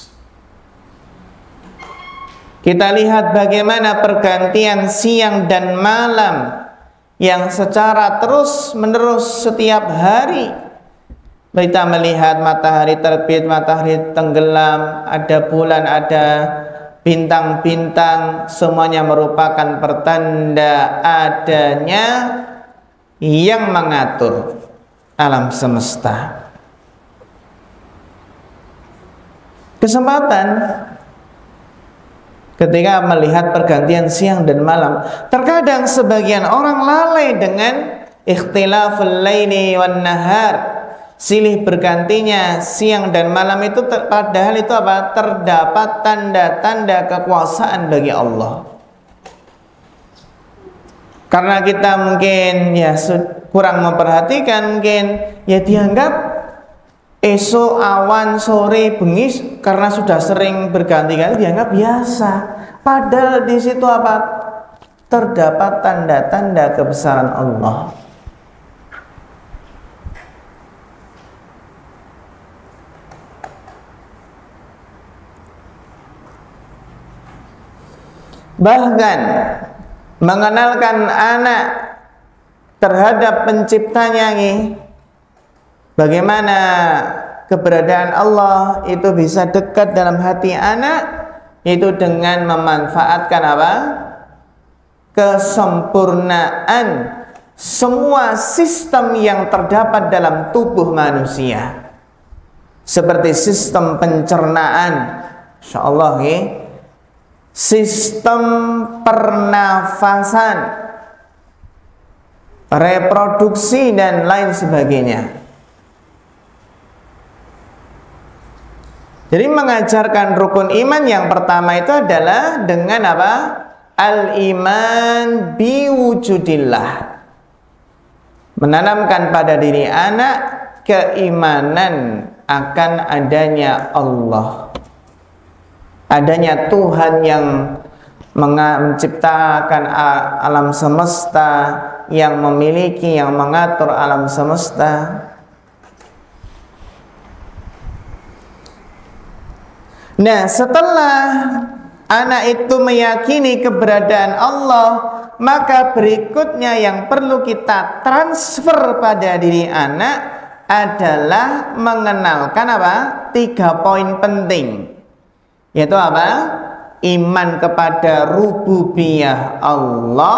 Kita lihat bagaimana pergantian siang dan malam yang secara terus-menerus setiap hari. Kita melihat matahari terbit, matahari tenggelam, ada bulan, ada bintang-bintang, semuanya merupakan pertanda adanya yang mengatur alam semesta. Kesempatan ketika melihat pergantian siang dan malam, terkadang sebagian orang lalai dengan ikhtilaful laili wan nahar, silih bergantinya siang dan malam itu, padahal itu apa? Terdapat tanda-tanda kekuasaan bagi Allah. Karena kita mungkin ya kurang memperhatikan, mungkin ya dianggap esok, awan, sore, bengis, karena sudah sering berganti-ganti dianggap biasa. Padahal di situ apa? Terdapat tanda-tanda kebesaran Allah. Bahkan mengenalkan anak terhadap penciptanya nih, bagaimana keberadaan Allah itu bisa dekat dalam hati anak, itu dengan memanfaatkan apa? Kesempurnaan semua sistem yang terdapat dalam tubuh manusia, seperti sistem pencernaan, insyaallah ya, sistem pernafasan, reproduksi dan lain sebagainya. Jadi mengajarkan rukun iman yang pertama itu adalah dengan apa? Al-iman biwujudillah. Menanamkan pada diri anak keimanan akan adanya Allah, adanya Tuhan yang menciptakan alam semesta, yang memiliki, yang mengatur alam semesta. Nah, setelah anak itu meyakini keberadaan Allah, maka berikutnya yang perlu kita transfer pada diri anak adalah mengenalkan apa? Tiga poin penting, yaitu apa? Iman kepada rububiyah Allah,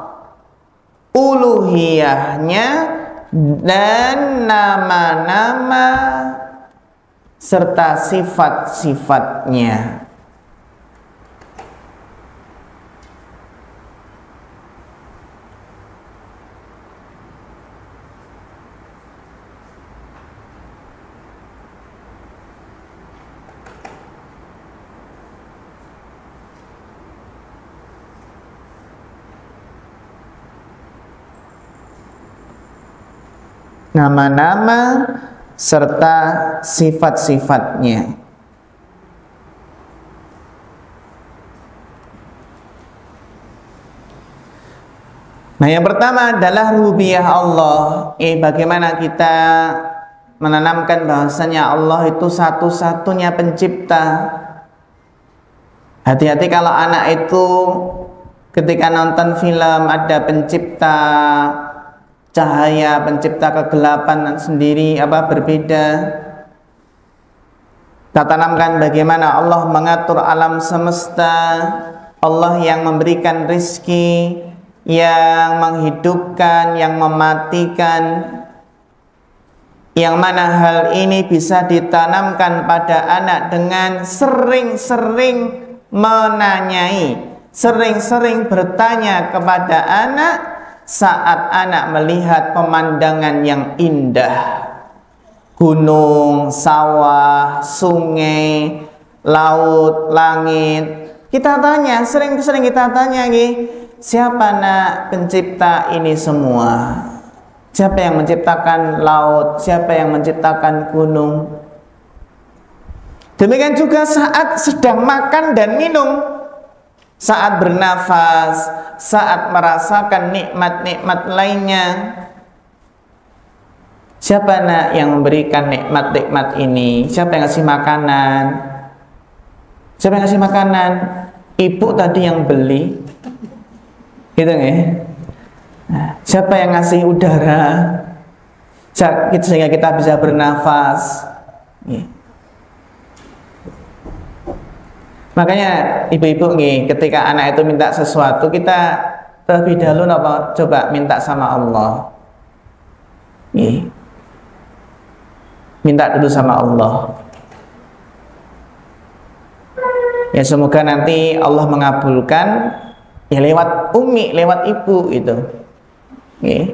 uluhiyahnya, dan nama-nama serta sifat-sifatnya. Nama-nama serta sifat-sifatnya. Nah, yang pertama adalah rububiyah Allah. Eh, bagaimana kita menanamkan bahwasanya Allah itu satu-satunya pencipta. Hati-hati kalau anak itu ketika nonton film ada pencipta cahaya, pencipta kegelapan sendiri apa berbeda. Kita tanamkan bagaimana Allah mengatur alam semesta, Allah yang memberikan rizki, yang menghidupkan, yang mematikan, yang mana hal ini bisa ditanamkan pada anak dengan sering-sering menanyai, sering-sering bertanya kepada anak saat anak melihat pemandangan yang indah, gunung, sawah, sungai, laut, langit. Kita tanya, sering-sering kita tanya nih, siapa nak pencipta ini semua? Siapa yang menciptakan laut? Siapa yang menciptakan gunung? Demikian juga saat sedang makan dan minum. saat bernafas, saat merasakan nikmat-nikmat lainnya. Siapa nak yang memberikan nikmat-nikmat ini? Siapa yang ngasih makanan? Siapa yang ngasih makanan? Ibu tadi yang beli, gitu nggak? Nah, siapa yang ngasih udara sehingga kita bisa bernafas? Ya. Makanya ibu-ibu nih, ketika anak itu minta sesuatu, kita terlebih dahulu apa? Coba minta sama Allah. Nih. Minta dulu sama Allah. Ya semoga nanti Allah mengabulkan ya lewat umi, lewat ibu itu. Nih.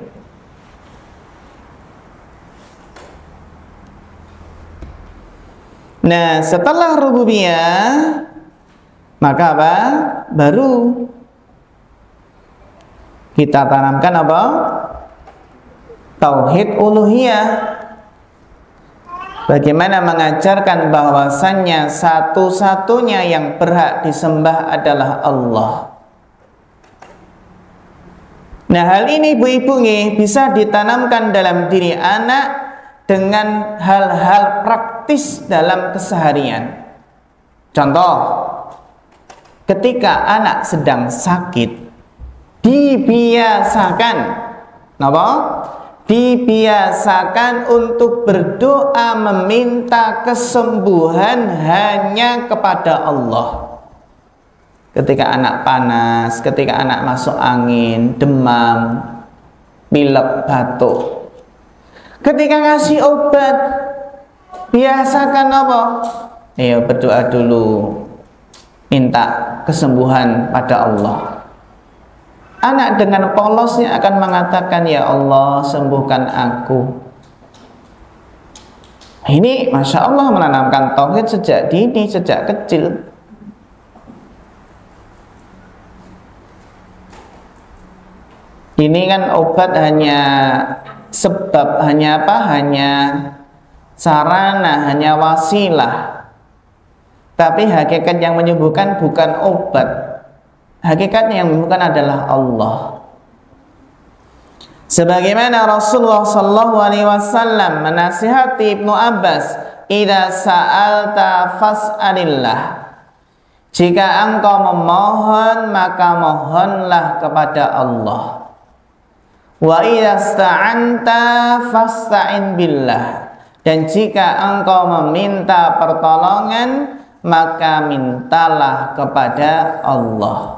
Nah, setelah rububiyah, maka apa? Baru kita tanamkan apa? Tauhid uluhiyah. Bagaimana mengajarkan bahwasannya satu-satunya yang berhak disembah adalah Allah. Nah, hal ini ibu-ibu nih bisa ditanamkan dalam diri anak dengan hal-hal praktis dalam keseharian. Contoh, ketika anak sedang sakit, dibiasakan, apa? Dibiasakan untuk berdoa meminta kesembuhan hanya kepada Allah. Ketika anak panas, ketika anak masuk angin, demam, pilek, batuk, ketika ngasih obat, biasakan apa? Ayo berdoa dulu, minta kesembuhan pada Allah. Anak dengan polosnya akan mengatakan, ya Allah sembuhkan aku. Ini Masya Allah menanamkan tauhid sejak dini, sejak kecil. Ini kan obat hanya sebab, hanya apa? Hanya sarana, hanya wasilah. Tapi hakikat yang menyembuhkan bukan obat. Hakikatnya yang menyembuhkan adalah Allah. Sebagaimana Rasulullah Shallallahu Alaihi Wasallam menasihati Ibnu Abbas, "Idza sa'alta fas'alillah." Jika engkau memohon, maka mohonlah kepada Allah. Wa idza sta'anta fasta'in billah. Dan jika engkau meminta pertolongan, maka mintalah kepada Allah.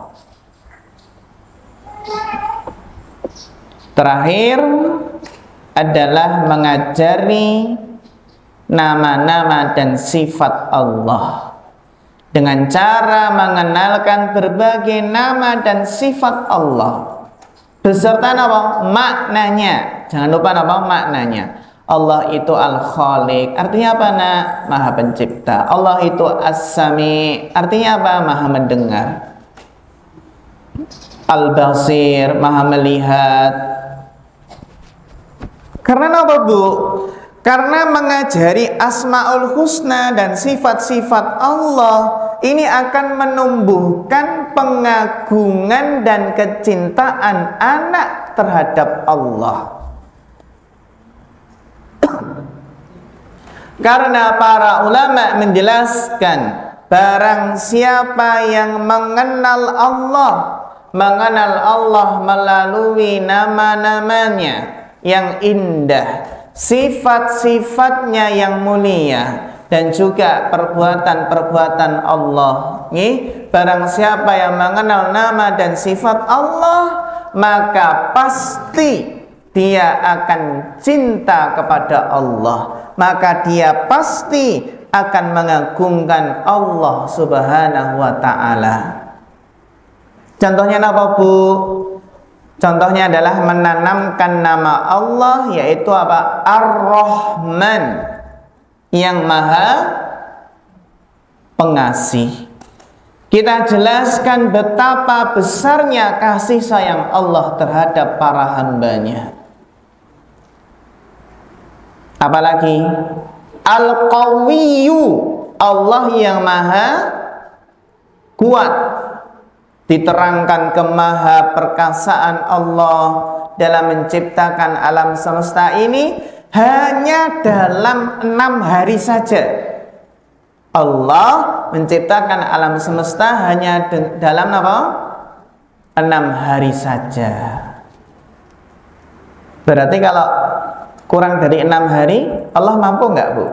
Terakhir adalah mengajari nama-nama dan sifat Allah dengan cara mengenalkan berbagai nama dan sifat Allah beserta apa? Maknanya. Jangan lupa apa? Maknanya. Allah itu Al-Khaliq, artinya apa nak? Maha pencipta. Allah itu As-Sami, artinya apa? Maha mendengar. Al-Basir, maha melihat. Karena apa bu? Karena mengajari Asmaul Husna dan sifat-sifat Allah ini akan menumbuhkan pengagungan dan kecintaan anak terhadap Allah. Karena para ulama menjelaskan, barang siapa yang mengenal Allah, mengenal Allah melalui nama-namanya yang indah, sifat-sifatnya yang mulia, dan juga perbuatan-perbuatan Allah. Nih, barang siapa yang mengenal nama dan sifat Allah, maka pasti dia akan cinta kepada Allah, maka dia pasti akan mengagungkan Allah Subhanahu wa ta'ala. Contohnya apa bu? Contohnya adalah menanamkan nama Allah, yaitu apa? Ar-Rahman, yang maha pengasih. Kita jelaskan betapa besarnya kasih sayang Allah terhadap para hambanya. Apalagi Al-Qawiyyu, Allah yang maha kuat. diterangkan kemahaperkasaan Allah dalam menciptakan alam semesta ini hanya dalam enam hari saja. Allah menciptakan alam semesta hanya dalam apa? Enam hari saja. Berarti kalau kurang dari enam hari, Allah mampu nggak, Bu?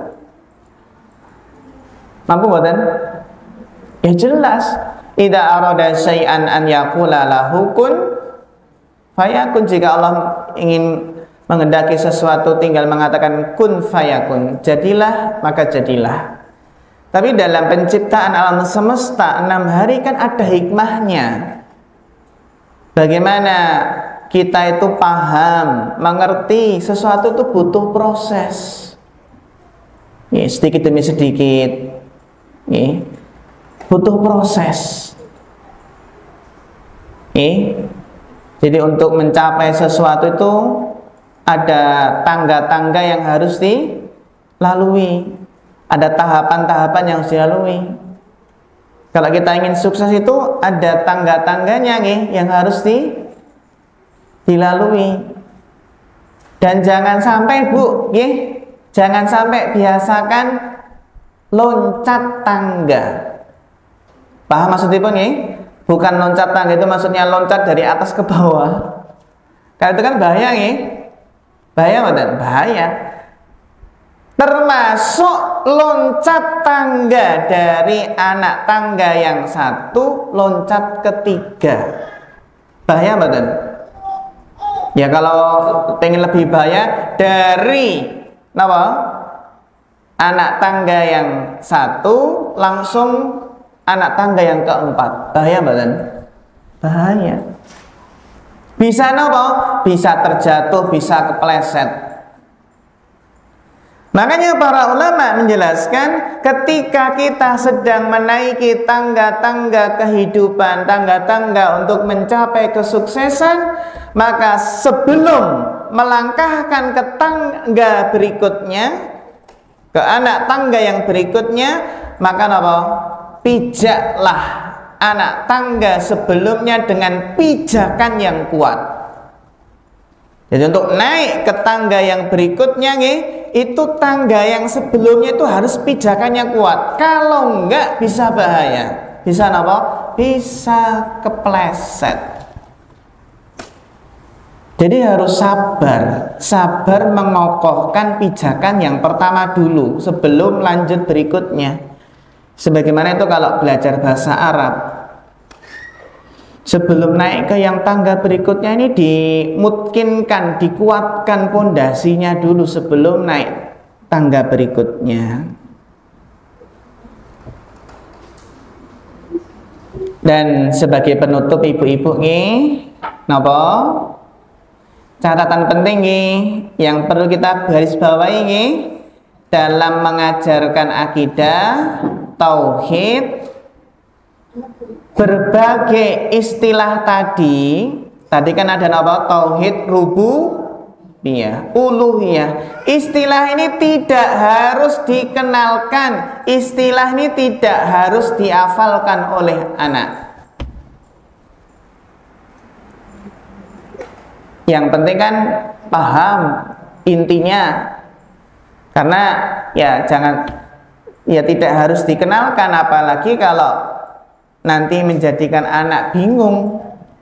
Mampu buatan? Ya jelas. Idza arada syai'an an yaqula lahu kun fayakun. Jika Allah ingin menghendaki sesuatu tinggal mengatakan kun fayakun, jadilah maka jadilah. Tapi dalam penciptaan alam semesta enam hari kan ada hikmahnya. Bagaimana kita itu paham, mengerti sesuatu itu butuh proses. Ya, sedikit demi sedikit. Ya, butuh proses. Ya, jadi untuk mencapai sesuatu itu ada tangga-tangga yang harus dilalui, ada tahapan-tahapan yang harus dilalui. Kalau kita ingin sukses itu ada tangga-tangganya nih yang harus di, dilalui. Dan jangan sampai, Bu, nih, jangan sampai biasakan loncat tangga. Paham maksudnya nih? Bukan loncat tangga itu maksudnya loncat dari atas ke bawah. Karena itu kan bahaya nih. Bahaya betul, bahaya. Termasuk loncat tangga dari anak tangga yang satu loncat ketiga. Bahaya betul. Ya kalau pengen lebih bahaya dari apa? Anak tangga yang satu langsung anak tangga yang keempat. Bahaya betul. Bahaya. Bisa apa? Bisa terjatuh, bisa kepleset. Makanya para ulama menjelaskan ketika kita sedang menaiki tangga-tangga kehidupan, tangga-tangga untuk mencapai kesuksesan, maka sebelum melangkahkan ke tangga berikutnya, ke anak tangga yang berikutnya, maka apa? Pijaklah anak tangga sebelumnya dengan pijakan yang kuat. Jadi untuk naik ke tangga yang berikutnya nih, itu tangga yang sebelumnya itu harus pijakannya kuat. Kalau enggak bisa bahaya. Bisa apa? Bisa kepleset. Jadi harus sabar. Sabar mengokohkan pijakan yang pertama dulu sebelum lanjut berikutnya. Sebagaimana itu kalau belajar bahasa Arab. Sebelum naik ke yang tangga berikutnya ini dimungkinkan, dikuatkan pondasinya dulu sebelum naik tangga berikutnya. Dan sebagai penutup ibu-ibu nih, napa? Catatan penting nih yang perlu kita garis bawahi nih dalam mengajarkan akidah, tauhid, berbagai istilah tadi. Tadi kan ada apa? Tauhid, rububiyah, uluhiyah. Istilah ini tidak harus dikenalkan. Istilah ini tidak harus dihafalkan oleh anak. Yang penting kan paham intinya. Karena ya jangan, ya tidak harus dikenalkan, apalagi kalau nanti menjadikan anak bingung.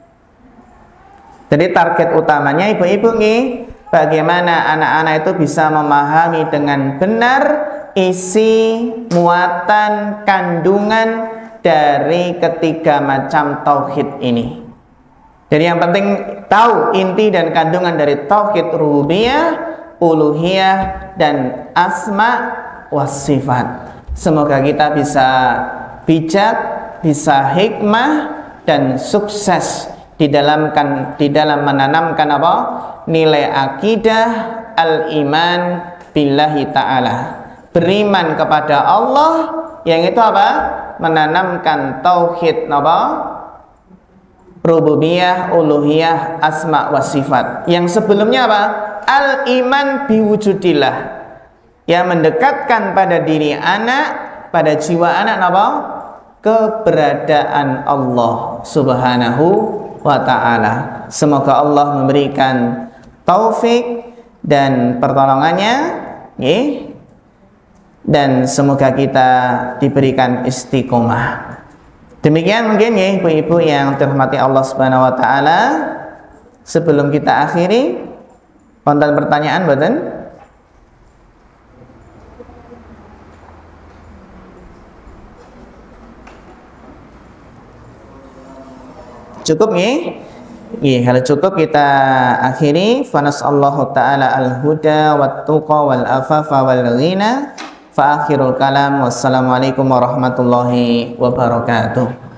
Jadi target utamanya ibu-ibu nih, bagaimana anak-anak itu bisa memahami dengan benar isi, muatan, kandungan dari ketiga macam tauhid ini. Jadi yang penting tahu inti dan kandungan dari tauhid rububiyah, uluhiyah, dan asma was sifat. Semoga kita bisa bijak, bisa hikmah, dan sukses di dalam kan, di dalam menanamkan apa? Nilai akidah al-iman billahi ta'ala, beriman kepada Allah, yang itu apa? Menanamkan tauhid apa? Rububiyah, uluhiyah, asma wa sifat. Yang sebelumnya apa? Al-iman biwujudillah, yang mendekatkan pada diri anak, pada jiwa anak apa? keberadaan Allah Subhanahu wa ta'ala. Semoga Allah memberikan taufik dan pertolongannya, ya, dan semoga kita diberikan istiqomah. Demikian mungkin ya ibu-ibu yang dirahmati Allah Subhanahu wa ta'ala. Sebelum kita akhiri, wonten pertanyaan mboten? Cukup nggih? Nggih, kalau cukup kita akhiri. Fa nasallahu ta'ala al-huda wat tuqa wal afafa wal ghina. Fa akhirul kalam. Wassalamualaikum warahmatullahi wabarakatuh.